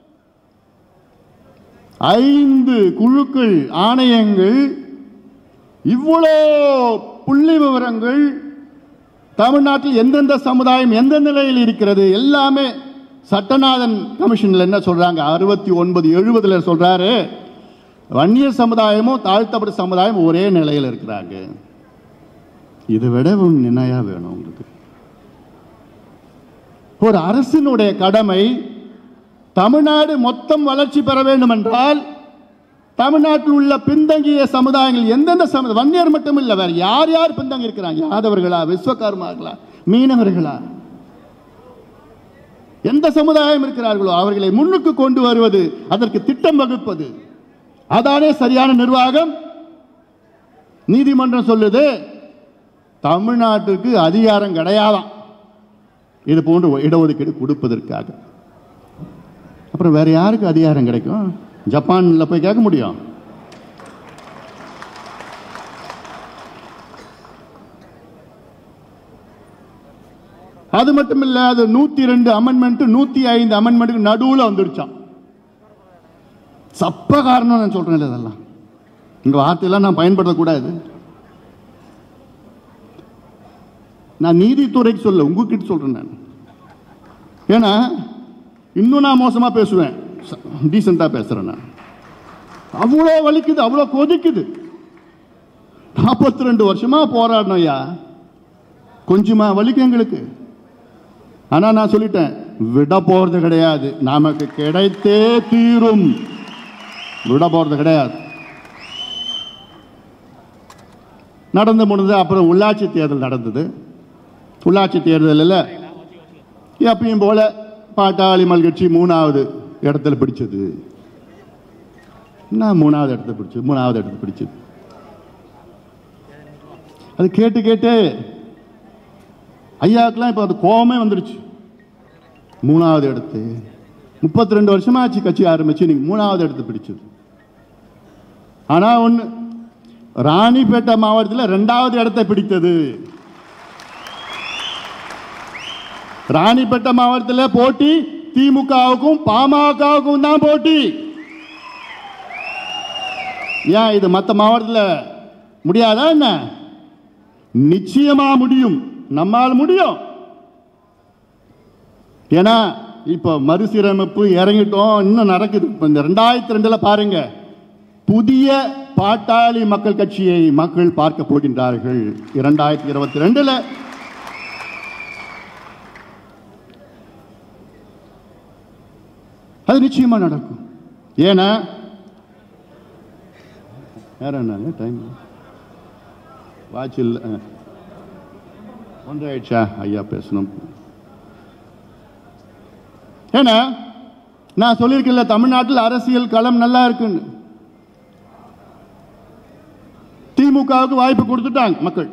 ஐந்து குழுக்கள், ஆணையங்கள், இவ்வளோ புள்ளி விவரங்கள், தமிழ்நாட்டில் எந்தெந்த சமுதாயம் எந்த நிலையில் இருக்கிறது எல்லாமே. சட்டநாதன் கமிஷன்ல என்ன சொல்றாங்க? அறுபத்தி ஒன்பது எழுபதுல சொல்றாரு, வன்னியர் சமுதாயமும் தாழ்த்தப்பட்ட சமுதாயம் ஒரே நிலையில் இருக்கிறாங்க. இதை விட நினையா வேணும் உங்களுக்கு? ஒரு அரசினுடைய கடமை தமிழ்நாடு மொத்தம் வளர்ச்சி பெற வேண்டும் என்றால் தமிழ்நாட்டில் உள்ள பின்தங்கிய சமுதாயங்கள் எந்தெந்த சமுதாயம், வன்னியர் மட்டும் இல்லை, வேற யார் யார் பின்தங்கி இருக்கிறாங்க? யாதவர்களா, விஸ்வகர்மார்களா, மீனவர்களா, எந்த சமுதாயம் இருக்கிறார்களோ அவர்களை முன்னுக்கு கொண்டு வருவது, அதற்கு திட்டம் வகுப்பது, அதானே சரியான நிர்வாகம். நீதிமன்றம் சொல்லுது தமிழ்நாட்டுக்கு அதிகாரம் கிடையாதான் இது போன்று இடஒதுக்கீடு கொடுப்பதற்காக. அப்புறம் வேற யாருக்கு அதிகாரம் கிடைக்கும்? ஜப்பான்ல போய் கேட்க முடியும்? அது மட்டும் இல்ல, அது நூத்தி ரெண்டு அமெண்ட்மெண்ட் நூத்தி ஐந்து அமெண்ட்மெண்ட் நடுவுல வந்துருச்சான். சப்ப காரணம் நான் சொல்றேன், இதெல்லாம் இந்த வார்த்தையெல்லாம் நான் பயன்படுத்தக்கூடாது. நான் நீதித்துறைக்கு சொல்ல, உங்ககிட்ட சொல்றேன் நான். ஏன்னா இன்னும் நான் மோசமா பேசுவேன், டீசெண்டா பேசுறேன் நான். அவ்வளோ வலிக்குது, அவ்வளோ கொதிக்குது. நாற்பத்தி ரெண்டு வருஷமா போராடணும் ஐயா, கொஞ்சமா வலிக்கு எங்களுக்கு. ஆனா நான் சொல்லிட்டேன், விட போறது கிடையாது, நமக்கு கிடைத்தே தீரும், விட போறது கிடையாது. நடந்து முடிஞ்சது. அப்புறம் உள்ளாட்சி தேர்தல் நடந்தது. உள்ளாட்சி தேர்தலில் எப்பயும் போல பாட்டாளி மக்கள் கட்சி மூணாவது இடத்துல பிடிச்சது. நான் மூணாவது இடத்துல பிடிச்சது மூணாவது இடத்துல பிடிச்சது அது கேட்டு கேட்டு ஐயாவுக்குலாம் இப்போ அது கோபமே வந்துடுச்சு. மூணாவது இடத்து முப்பத்தி ரெண்டு வருஷமா ஆச்சு கட்சி ஆரம்பிச்சு, நீங்க மூணாவது இடத்து பிடிச்சது. ஆனா ஒண்ணு, ராணிப்பேட்டை மாவட்டத்தில் ரெண்டாவது இடத்தை பிடித்தது. ராணிப்பேட்டை மாவட்டத்தில் போட்டி திமுகவுக்கும் பாமகவுக்கும் தான் போட்டி. ஏன் இது மற்ற மாவட்டத்தில் முடியாதா என்ன? நிச்சயமா முடியும், நம்மால் முடியும். ஏன்னா இப்ப மறுசீரமைப்பு இறங்கிட்டோம், இன்னும் நடக்குது. இந்த ரெண்டாயிரத்தி ரெண்டுல பாருங்க, புதிய பாட்டாளி மக்கள் கட்சியை மக்கள் பார்க்க போகின்றார்கள். இரண்டாயிரத்தி இருபத்தி ரெண்டுல அது நிச்சயமா நடக்கும். ஏன்னா வேற என்ன டைம் வாட்ச் இல்லை, ஒன்றரை ஆயிடுச்சா ஐயா பேசணும். ஏன்னா நான் சொல்லியிருக்கேன்ல, தமிழ்நாட்டில் அரசியல் களம் நல்லா இருக்குன்னு. திமுகவுக்கு வாய்ப்பு கொடுத்துட்டாங்க மக்கள்.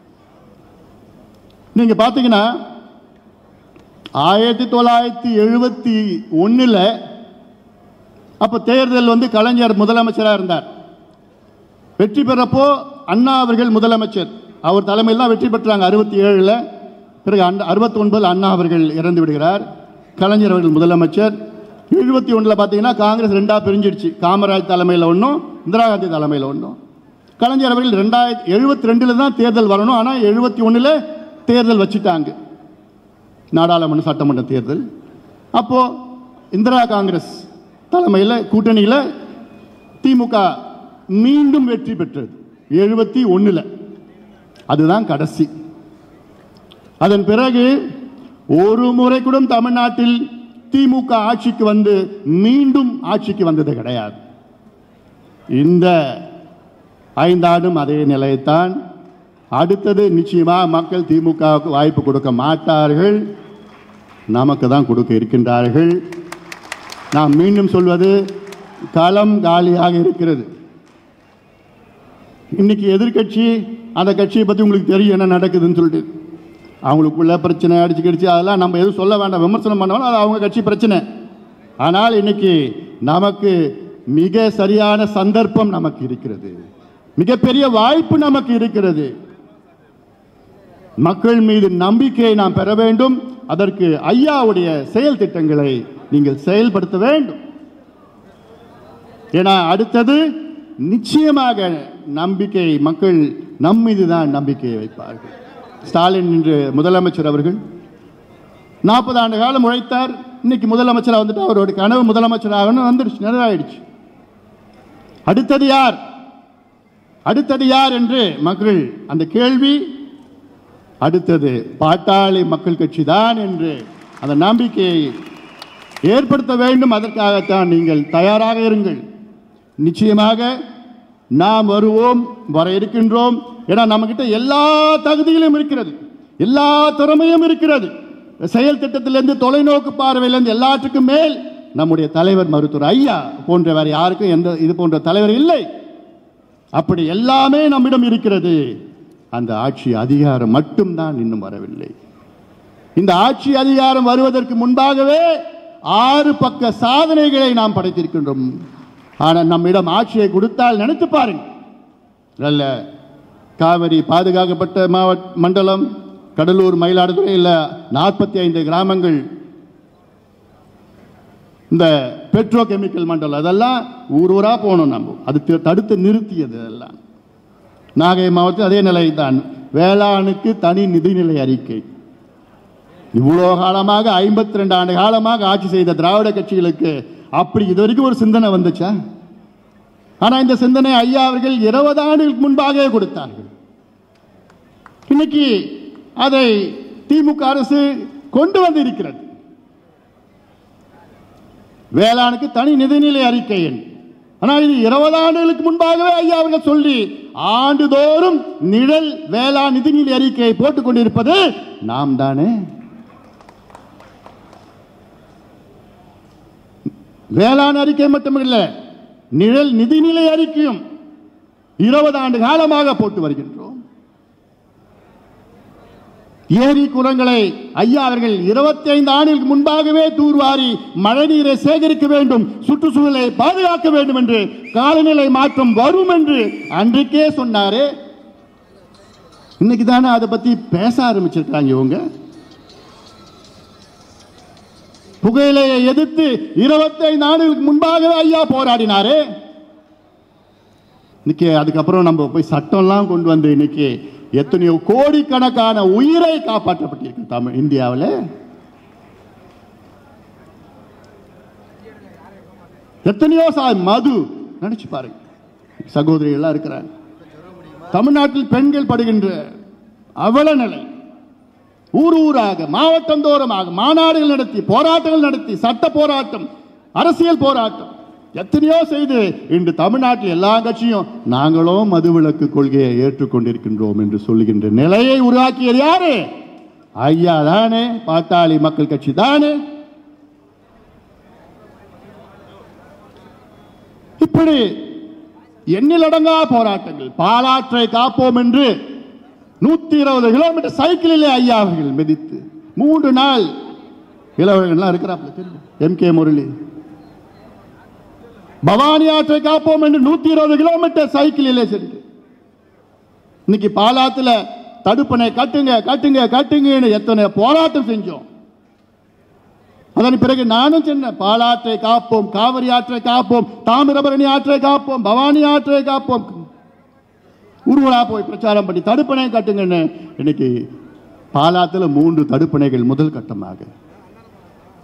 நீங்க பாத்தீங்கன்னா ஆயிரத்தி தொள்ளாயிரத்தி எழுபத்தி ஒன்னுல அப்ப தேர்தல் வந்து கலைஞர் முதலமைச்சராக இருந்தார். வெற்றி பெறப்போ அண்ணா அவர்கள் முதலமைச்சர், அவர் தலைமையில் தான் வெற்றி பெற்றாங்க அறுபத்தி ஏழுல. பிறகு அறுபத்தி ஒன்பதுல அண்ணா அவர்கள் இறந்து விடுகிறார், கலைஞர் அவர்கள் முதலமைச்சர். எழுபத்தி ஒன்றுல பார்த்தீங்கன்னா காங்கிரஸ் ரெண்டா பிரிஞ்சிடுச்சு, காமராஜ் தலைமையில் ஒன்றும் இந்திரா காந்தி தலைமையில் ஒன்றும். கலைஞர் அவர்கள் ரெண்டாயிரத்தி எழுபத்தி ரெண்டுல தான் தேர்தல் வரணும், ஆனால் எழுபத்தி ஒன்றுல தேர்தல் வச்சுட்டாங்க, நாடாளுமன்ற சட்டமன்ற தேர்தல். அப்போ இந்திரா காங்கிரஸ் தலைமையில் கூட்டணியில் திமுக மீண்டும் வெற்றி பெற்றது எழுபத்தி ஒன்றில். அதுதான் கடைசி. அதன் பிறகு ஒரு முறை கூட தமிழ்நாட்டில் திமுக ஆட்சிக்கு வந்து மீண்டும் ஆட்சிக்கு வந்தது கிடையாது. இந்த ஐந்தாண்டும் அதே நிலையத்தான். அடுத்தது நிச்சயமாக மக்கள் திமுகவுக்கு வாய்ப்பு கொடுக்க மாட்டார்கள், நமக்கு தான் கொடுக்க இருக்கின்றார்கள். நான் மீண்டும் சொல்வது, களம் காலியாக இருக்கிறது. இன்னைக்கு எதிர்கட்சி அந்த கட்சியை பற்றி உங்களுக்கு தெரியும் என்ன நடக்குதுன்னு சொல்லிட்டு, அவங்களுக்குள்ள பிரச்சனை அடிச்சு கிடிச்சு அதெல்லாம் நம்ம எதுவும் சொல்ல வேண்டாம், விமர்சனம் பண்ண வேண்டாம், அது அவங்க கட்சி பிரச்சனை. ஆனால் இன்னைக்கு நமக்கு மிக சரியான சந்தர்ப்பம் நமக்கு இருக்கிறது, மிகப்பெரிய வாய்ப்பு நமக்கு இருக்கிறது. மக்கள் மீது நம்பிக்கையை நாம் பெற வேண்டும். அதற்கு ஐயாவுடைய செயல் திட்டங்களை நீங்கள் செயல்படுத்த வேண்டும். ஏன்னா அடுத்தது நிச்சயமாக நம்பிக்கை, மக்கள் நம் மீது தான் நம்பிக்கையை வைப்பார்கள். ஸ்டாலின் என்று முதலமைச்சர் அவர்கள் நாற்பது ஆண்டு காலம் உழைத்தார். இன்னைக்கு முதலமைச்சராக வந்துட்டு அவரோட கனவு முதலமைச்சராக வந்துடுச்சு, நிறைவாயிடுச்சு. அடுத்தது யார், அடுத்தது யார் என்று மக்கள் அந்த கேள்வி, அடுத்தது பாட்டாளி மக்கள் கட்சி தான் என்று அந்த நம்பிக்கையை ஏற்படுத்த வேண்டும். அதற்காகத்தான் நீங்கள் தயாராக இருங்கள். நிச்சயமாக நாம் வருவோம், வர இருக்கின்றோம். ஏன்னா நம்மகிட்ட எல்லா தகுதியிலும் இருக்கிறது, எல்லா திறமையும் இருக்கிறது. செயல் திட்டத்திலிருந்து தொலைநோக்கு பார்வையிலிருந்து எல்லாற்றுக்கும் மேல் நம்முடைய தலைவர் மருத்துவர் ஐயா போன்ற வேறு யாருக்கும் எந்த இது போன்ற தலைவர் இல்லை. அப்படி எல்லாமே நம்மிடம் இருக்கிறது. அந்த ஆட்சி அதிகாரம் மட்டும்தான் இன்னும் வரவில்லை. இந்த ஆட்சி அதிகாரம் வருவதற்கு முன்பாகவே ஆறு பக்க சாதனைகளை நாம் படைத்திருக்கின்றோம். ஆனால் நம்மிடம் ஆட்சியை கொடுத்தால் நினைத்து பாருங்க, நல்ல காவிரி பாதுகாக்கப்பட்ட மாவட்ட மண்டலம், கடலூர் மயிலாடுதுறையில் நாற்பத்தி ஐந்து கிராமங்கள், இந்த பெட்ரோ கெமிக்கல் மண்டலம், அதெல்லாம் ஊர் ஊரா போகணும். நம்ம அது தடுத்து நிறுத்தியது. அதெல்லாம் நாகை மாவட்டத்தில் அதே நிலை தான். வேளாணுக்கு தனி நிதிநிலை அறிக்கை. இவ்வளோ காலமாக ஐம்பத்தி ரெண்டு ஆண்டு காலமாக ஆட்சி செய்த திராவிட கட்சிகளுக்கு அப்படி இது வரைக்கும் ஒரு சிந்தனை வந்துச்சா? ஆனால் இந்த சிந்தனை ஐயா அவர்கள் இருபது ஆண்டுகளுக்கு முன்பாகவே கொடுத்தார்கள். இன்னைக்கு அதை திமுக அரசு கொண்டு வந்து இருக்கிறது. வேளாணுக்கு தனி நிதிநிலை அறிக்கை. ஆனால் இது இருபது ஆண்டுகளுக்கு முன்பாகவே ஐயா அவர்கள் சொல்லி ஆண்டுதோறும் நிழல் வேளாண் நிதிநிலை அறிக்கையை போட்டுக் கொண்டிருப்பது நாம் தானே. வேளாண் அறிக்கை மட்டுமில்ல, நிழல் நிதிநிலை அறிக்கையும் இருபது ஆண்டு காலமாக போட்டு வருகின்றோம். ஏரி குளங்களை ஐயா அவர்கள் இருபத்தி ஐந்து ஆண்டுகளுக்கு முன்பாகவே தூர்வாரி மழைநீரை சேகரிக்க வேண்டும், சுற்றுச்சூழலை பாதுகாக்க வேண்டும் என்று, காலநிலை மாற்றம் வரும் என்று அன்றைக்கே சொன்னாரே. இன்னைக்கு தானே அதை பத்தி பேச ஆரம்பிச்சிருக்காங்க இவங்க. புகையிலையை எதிர்த்து இருபத்தி ஐந்து ஆண்டுகளுக்கு முன்பாகவே ஐயா போராடினாரு. இன்னைக்கு அதுக்கப்புறம் நம்ம போய் சட்டம்லாம் கொண்டு வந்து இன்னைக்கு எத்தனையோ கோடிக்கணக்கான உயிரை காப்பாற்றப்பட்டிருக்கு தமிழ் இந்தியாவில். எத்தனையோ மது நினைச்சு பாருங்க, சகோதரிகள் இருக்கிறாங்க. தமிழ்நாட்டில் பெண்கள் படுகின்ற அவல நிலை, ஊர் ஊராக மாவட்டம் தோறமாக மாநாடுகள் நடத்தி போராட்டங்கள் நடத்தி சட்ட போராட்டம், அரசியல் போராட்டம் எத்தனையோ செய்து இன்று தமிழ்நாட்டில் எல்லா கட்சியும் நாங்களும் மதுவிலக்கு கொள்கையை ஏற்றுக்கொண்டிருக்கின்றோம் என்று சொல்லுகின்ற நிலையை உருவாக்கியது யாரு? ஐயா தானே, பாட்டாளி மக்கள் கட்சி தானே. இப்படி எண்ணிலடங்கா போராட்டங்கள். பாலாற்றை காப்போம் என்று நூத்தி இருபது கிலோமீட்டர் சைக்கிளிலே ஐயா அவர்கள் மிதித்து மூன்று நாள் இளவர்கள்லாம் இருக்கிறாப்ல தெரியும், எம் கே முரளி. பவானி ஆற்றை காப்போம் என்று நூத்தி இருபது கிலோமீட்டர் சைக்கிளிலே சென்று இன்னைக்கு பாலாத்துல தடுப்பணை கட்டுங்க கட்டுங்க கட்டுங்க எத்தனை போராட்டம் செஞ்சோம். அதன் பிறகு நானும் சொன்னேன், பாலாற்றை காப்போம், காவிரி ஆற்றை காப்போம், தாமிரபரணி ஆற்றை காப்போம், பவானி ஆற்றை காப்போம். ஊர்வலா போய் பிரச்சாரம் பண்ணி தடுப்பணை கட்டுங்கன்னு இன்னைக்கு பாலாத்துல மூன்று தடுப்பணைகள் முதல் கட்டமாக.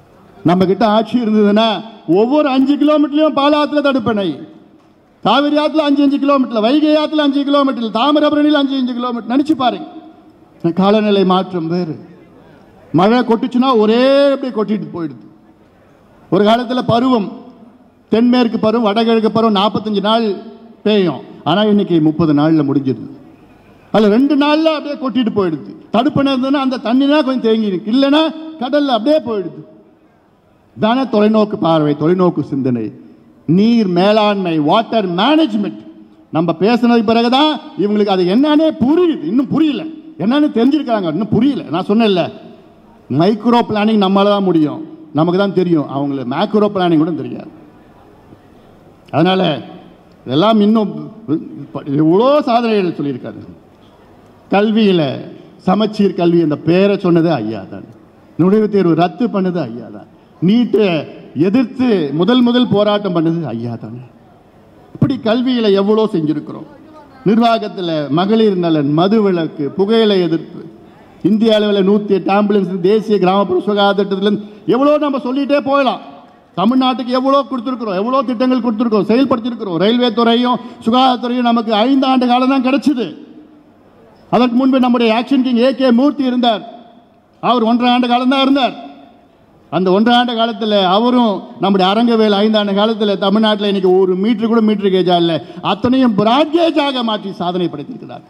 நம்ம கிட்ட ஆட்சி இருந்ததுன்னா ஒவ்வொரு அஞ்சு கிலோமீட்டர்லையும் பாலாத்துல தடுப்பணை, காவிரி ஆத்துல அஞ்சு அஞ்சு கிலோமீட்டர், வைகை ஆத்துல அஞ்சு கிலோமீட்டர், தாமிரபரணியில் அஞ்சு அஞ்சு கிலோமீட்டர். நினைச்சு பாருங்க. காலநிலை மாற்றம் வேறு. மழை கொட்டுச்சுன்னா ஒரே அப்படி கொட்டிட்டு போயிடுது. ஒரு காலத்தில் பருவம், தென்மேற்கு பருவம் வடகிழக்கு பருவம் நாற்பத்தஞ்சு நாள் பெய்யும். ஆனால் இன்னைக்கு முப்பது நாளில் முடிஞ்சிருது. அதில் ரெண்டு நாளில் அப்படியே கொட்டிட்டு போயிடுது. தடுப்பணை இருந்ததுன்னா அந்த தண்ணி தான் கொஞ்சம் தேங்கி இருக்கு, இல்லைன்னா கடலில் அப்படியே போயிடுது. தானே தொலைநோக்கு பார்வை, தொலைநோக்கு சிந்தனை, நீர் மேலாண்மை, வாட்டர் மேனேஜ்மெண்ட். நம்ம பேசினதுக்கு பிறகுதான் இவங்களுக்கு அது என்னன்னே புரியுது. இன்னும் புரியல, என்னன்னு தெரிஞ்சிருக்காங்க, இன்னும் புரியல. நான் சொன்னேன்ல, மைக்ரோ பிளானிங் நம்மளால தான் முடியும், நமக்கு தான் தெரியும். அவங்களுக்கு மேக்ரோ பிளானிங் கூட தெரியாது. அதனால இதெல்லாம் இன்னும் எவ்வளோ சாதனைகள் சொல்லியிருக்காரு. கல்வியில் சமச்சீர் கல்வி என்ற பெயரை சொன்னது ஐயா தான். நுழைவுத் தேர்வு ரத்து பண்ணது ஐயா தான். நீட்டை எதிர்த்து முதல் முதல் போராட்டம் பண்ணது ஐயா தான். இப்படி கல்வியில் எவ்வளோ செஞ்சிருக்கிறோம். நிர்வாகத்தில் மகளிர் நலன், மது விலக்கு, புகையிலை எதிர்ப்பு, இந்திய அளவில் நூற்றி எட்டு ஆம்புலன்ஸ், தேசிய கிராமப்புற சுகாதார திட்டத்திலிருந்து எவ்வளோ நம்ம சொல்லிகிட்டே போகலாம். தமிழ்நாட்டுக்கு எவ்வளோ கொடுத்துருக்குறோம், எவ்வளோ திட்டங்கள் கொடுத்துருக்கோம், செயல்படுத்தியிருக்கிறோம். ரயில்வே துறையும் சுகாதாரத்துறையும் நமக்கு ஐந்து ஆண்டு காலம் தான் கிடைச்சிது. அதற்கு முன்பு நம்முடைய action king A K Murthy இருந்தார். அவர் ஒன்றரை ஆண்டு காலம் தான் இருந்தார். அந்த ஒன்றரை ஆண்டு காலத்தில் அவரும் நம்முடைய அரங்கவேல் ஐந்தாண்டு காலத்தில் தமிழ்நாட்டில் இன்னைக்கு ஒரு மீட்டர் கூட மீட்டர் கேஜா இல்லை, அத்தனையும் பிராட்கேஜாக மாற்றி சாதனை படைத்திருக்கிறார்.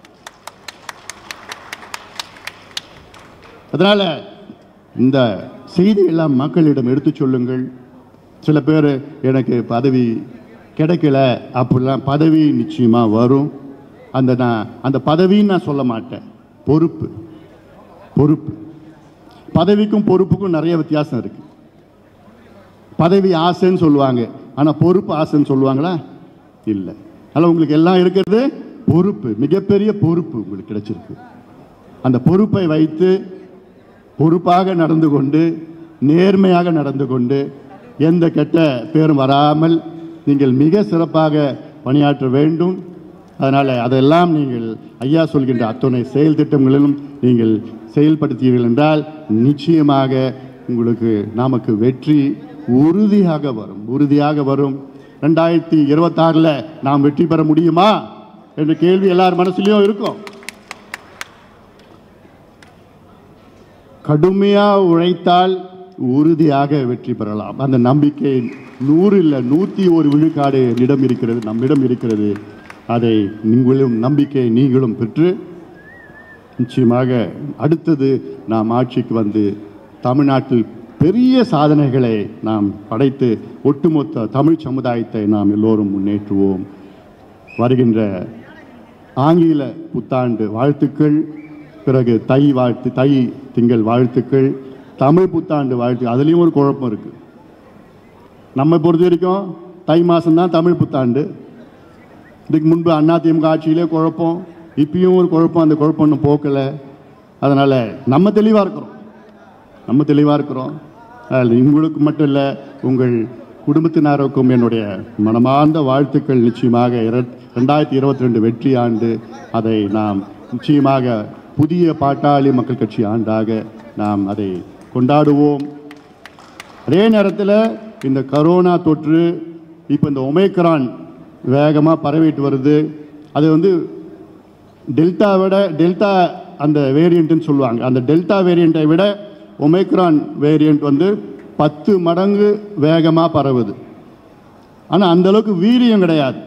அதனால இந்த செய்தி எல்லாம் மக்களிடம் எடுத்து சொல்லுங்கள். சில பேர் எனக்கு பதவி கிடைக்கல அப்படிலாம், பதவி நிச்சயமாக வரும். அந்த நான் அந்த பதவின்னு நான் சொல்ல மாட்டேன், பொறுப்பு. பொறுப்பு பதவிக்கும் பொறுப்புக்கும் நிறைய வித்தியாசம் இருக்கு. பதவி ஆசைன்னு சொல்லுவாங்க, ஆனால் பொறுப்பு ஆசைன்னு சொல்லுவாங்களா? இல்லை. அதனால் உங்களுக்கு எல்லாம் இருக்கிறது பொறுப்பு, மிகப்பெரிய பொறுப்பு உங்களுக்கு கிடைச்சிருக்கு. அந்த பொறுப்பை வைத்து பொறுப்பாக நடந்து கொண்டு, நேர்மையாக நடந்து கொண்டு, எந்த கெட்ட பேரும் வராமல் நீங்கள் மிக சிறப்பாக பணியாற்ற வேண்டும். அதனால் அதெல்லாம் நீங்கள் ஐயா சொல்கின்ற அத்தனை செயல் திட்டங்களிலும் நீங்கள் செயல்படுத்தீர்கள் என்றால் நிச்சயமாக உங்களுக்கு நமக்கு வெற்றி உறுதியாக வரும், உறுதியாக வரும். ரெண்டாயிரத்தி இருபத்தாறில் நாம் வெற்றி பெற முடியுமா என்ற கேள்வி எல்லார் மனசுலையும் இருக்கும். கடுமையாக உழைத்தால் உறுதியாக வெற்றி பெறலாம். அந்த நம்பிக்கை நூறு இல்லை நூற்றி ஒரு விழுக்காடு என்னிடம் இருக்கிறது, நம்மிடம் இருக்கிறது. அதை நீங்களும் நம்பிக்கை நீங்களும் பெற்று நிச்சயமாக அடுத்தது நாம் ஆட்சிக்கு வந்து தமிழ்நாட்டில் பெரிய சாதனைகளை நாம் படைத்து ஒட்டுமொத்த தமிழ் சமுதாயத்தை நாம் எல்லோரும் முன்னேற்றுவோம். வருகின்ற ஆங்கில புத்தாண்டு வாழ்த்துக்கள், பிறகு தை வாழ்த்து, தை திங்கள் வாழ்த்துக்கள், தமிழ் புத்தாண்டு வாழ்த்து. அதுலேயும் ஒரு குழப்பம் இருக்குது. நம்ம பொறுத்த வரைக்கும் தை மாதம்தான் தமிழ் புத்தாண்டு. இதுக்கு முன்பு அதிமுக ஆட்சியிலே குழப்பம், இப்பயும் ஒரு குழப்பம். அந்த குழப்பம் ஒன்றும் போக்கலை. அதனால் நம்ம தெளிவாக இருக்கிறோம், நம்ம தெளிவாக இருக்கிறோம். உங்களுக்கு மட்டும் இல்லை, உங்கள் குடும்பத்தினருக்கும் என்னுடைய மனமார்ந்த வாழ்த்துக்கள். நிச்சயமாக ரெண்டாயிரத்தி இருபத்தி ரெண்டு வெற்றி ஆண்டு, அதை நாம் நிச்சயமாக புதிய பாட்டாளி மக்கள் கட்சி ஆண்டாக நாம் அதை கொண்டாடுவோம். அதே நேரத்தில் இந்த கரோனா தொற்று இப்போ இந்த ஒமைக்ரான் வேகமாக பரவிட்டு வருது. அது வந்து டெல்டா விட, டெல்டா அந்த வேரியண்ட்டுன்னு சொல்லுவாங்க, அந்த டெல்டா வேரியண்ட்டை விட ஒமைக்ரான் வேரியண்ட் வந்து பத்து மடங்கு வேகமாக பரவுது. ஆனால் அந்தளவுக்கு வீரியம் கிடையாது.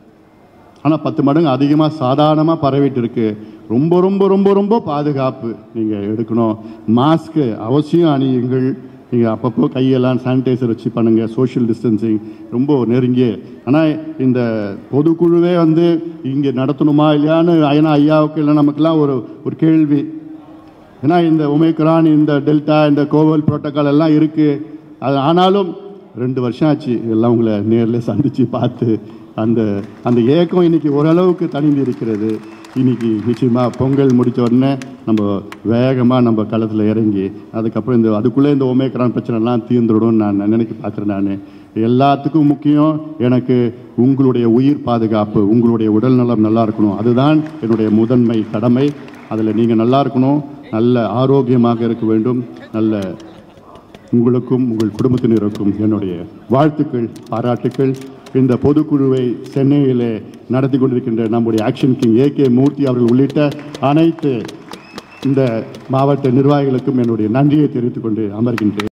ஆனால் பத்து மடங்கு அதிகமாக சாதாரணமாக பரவிட்டு இருக்கு. ரொம்ப ரொம்ப ரொம்ப ரொம்ப பாதுகாப்பு நீங்கள் எடுக்கணும். மாஸ்க்கு அவசியம் அணியுங்கள். நீங்கள் அப்பப்போ கையெல்லாம் சானிடைசர் வச்சு பண்ணுங்கள். சோஷியல் டிஸ்டன்சிங் ரொம்ப நெருங்கிய. ஆனால் இந்த பொதுக்குழுவே வந்து இங்கே நடத்தணுமா இல்லையான்னு ஏன்னா ஐயாவுக்கு இல்லை நமக்கெல்லாம் ஒரு ஒரு கேள்வி. ஏன்னா இந்த ஒமைக்ரான், இந்த டெல்டா, இந்த கோவல் புரோட்டோக்கால் எல்லாம் இருக்குது. அது ஆனாலும் ரெண்டு வருஷம் ஆச்சு எல்லாம் உங்களை நேரில் சந்தித்து பார்த்து அந்த அந்த ஏக்கம் இன்றைக்கி ஓரளவுக்கு தணிந்து இருக்கிறது. இன்றைக்கி நிச்சயமாக பொங்கல் முடித்த உடனே நம்ம வேகமாக நம்ம களத்தில் இறங்கி அதுக்கப்புறம் இந்த அதுக்குள்ளே இந்த ஒமேக்ரான் பிரச்சனைலாம் தீர்ந்துடும் நான் நினைக்க பார்க்குறேன். நான் எல்லாத்துக்கும் முக்கியம் எனக்கு உங்களுடைய உயிர் பாதுகாப்பு, உங்களுடைய உடல் நலம் நல்லா இருக்கணும். அதுதான் என்னுடைய முதன்மை கடமை. அதில் நீங்கள் நல்லா இருக்கணும், நல்ல ஆரோக்கியமாக இருக்க வேண்டும், நல்ல உங்களுக்கும் உங்கள் குடும்பத்தினருக்கும் என்னுடைய வாழ்த்துக்கள், பாராட்டுக்கள். இந்த பொதுக்குழுவை சென்னையிலே நடத்தி கொண்டிருக்கின்ற நம்முடைய action king A K Murthy அவர்கள் உள்ளிட்ட அனைத்து இந்த மாவட்ட நிர்வாகிகளுக்கும் என்னுடைய நன்றியை தெரிவித்துக் கொண்டு அமர்கின்றேன்.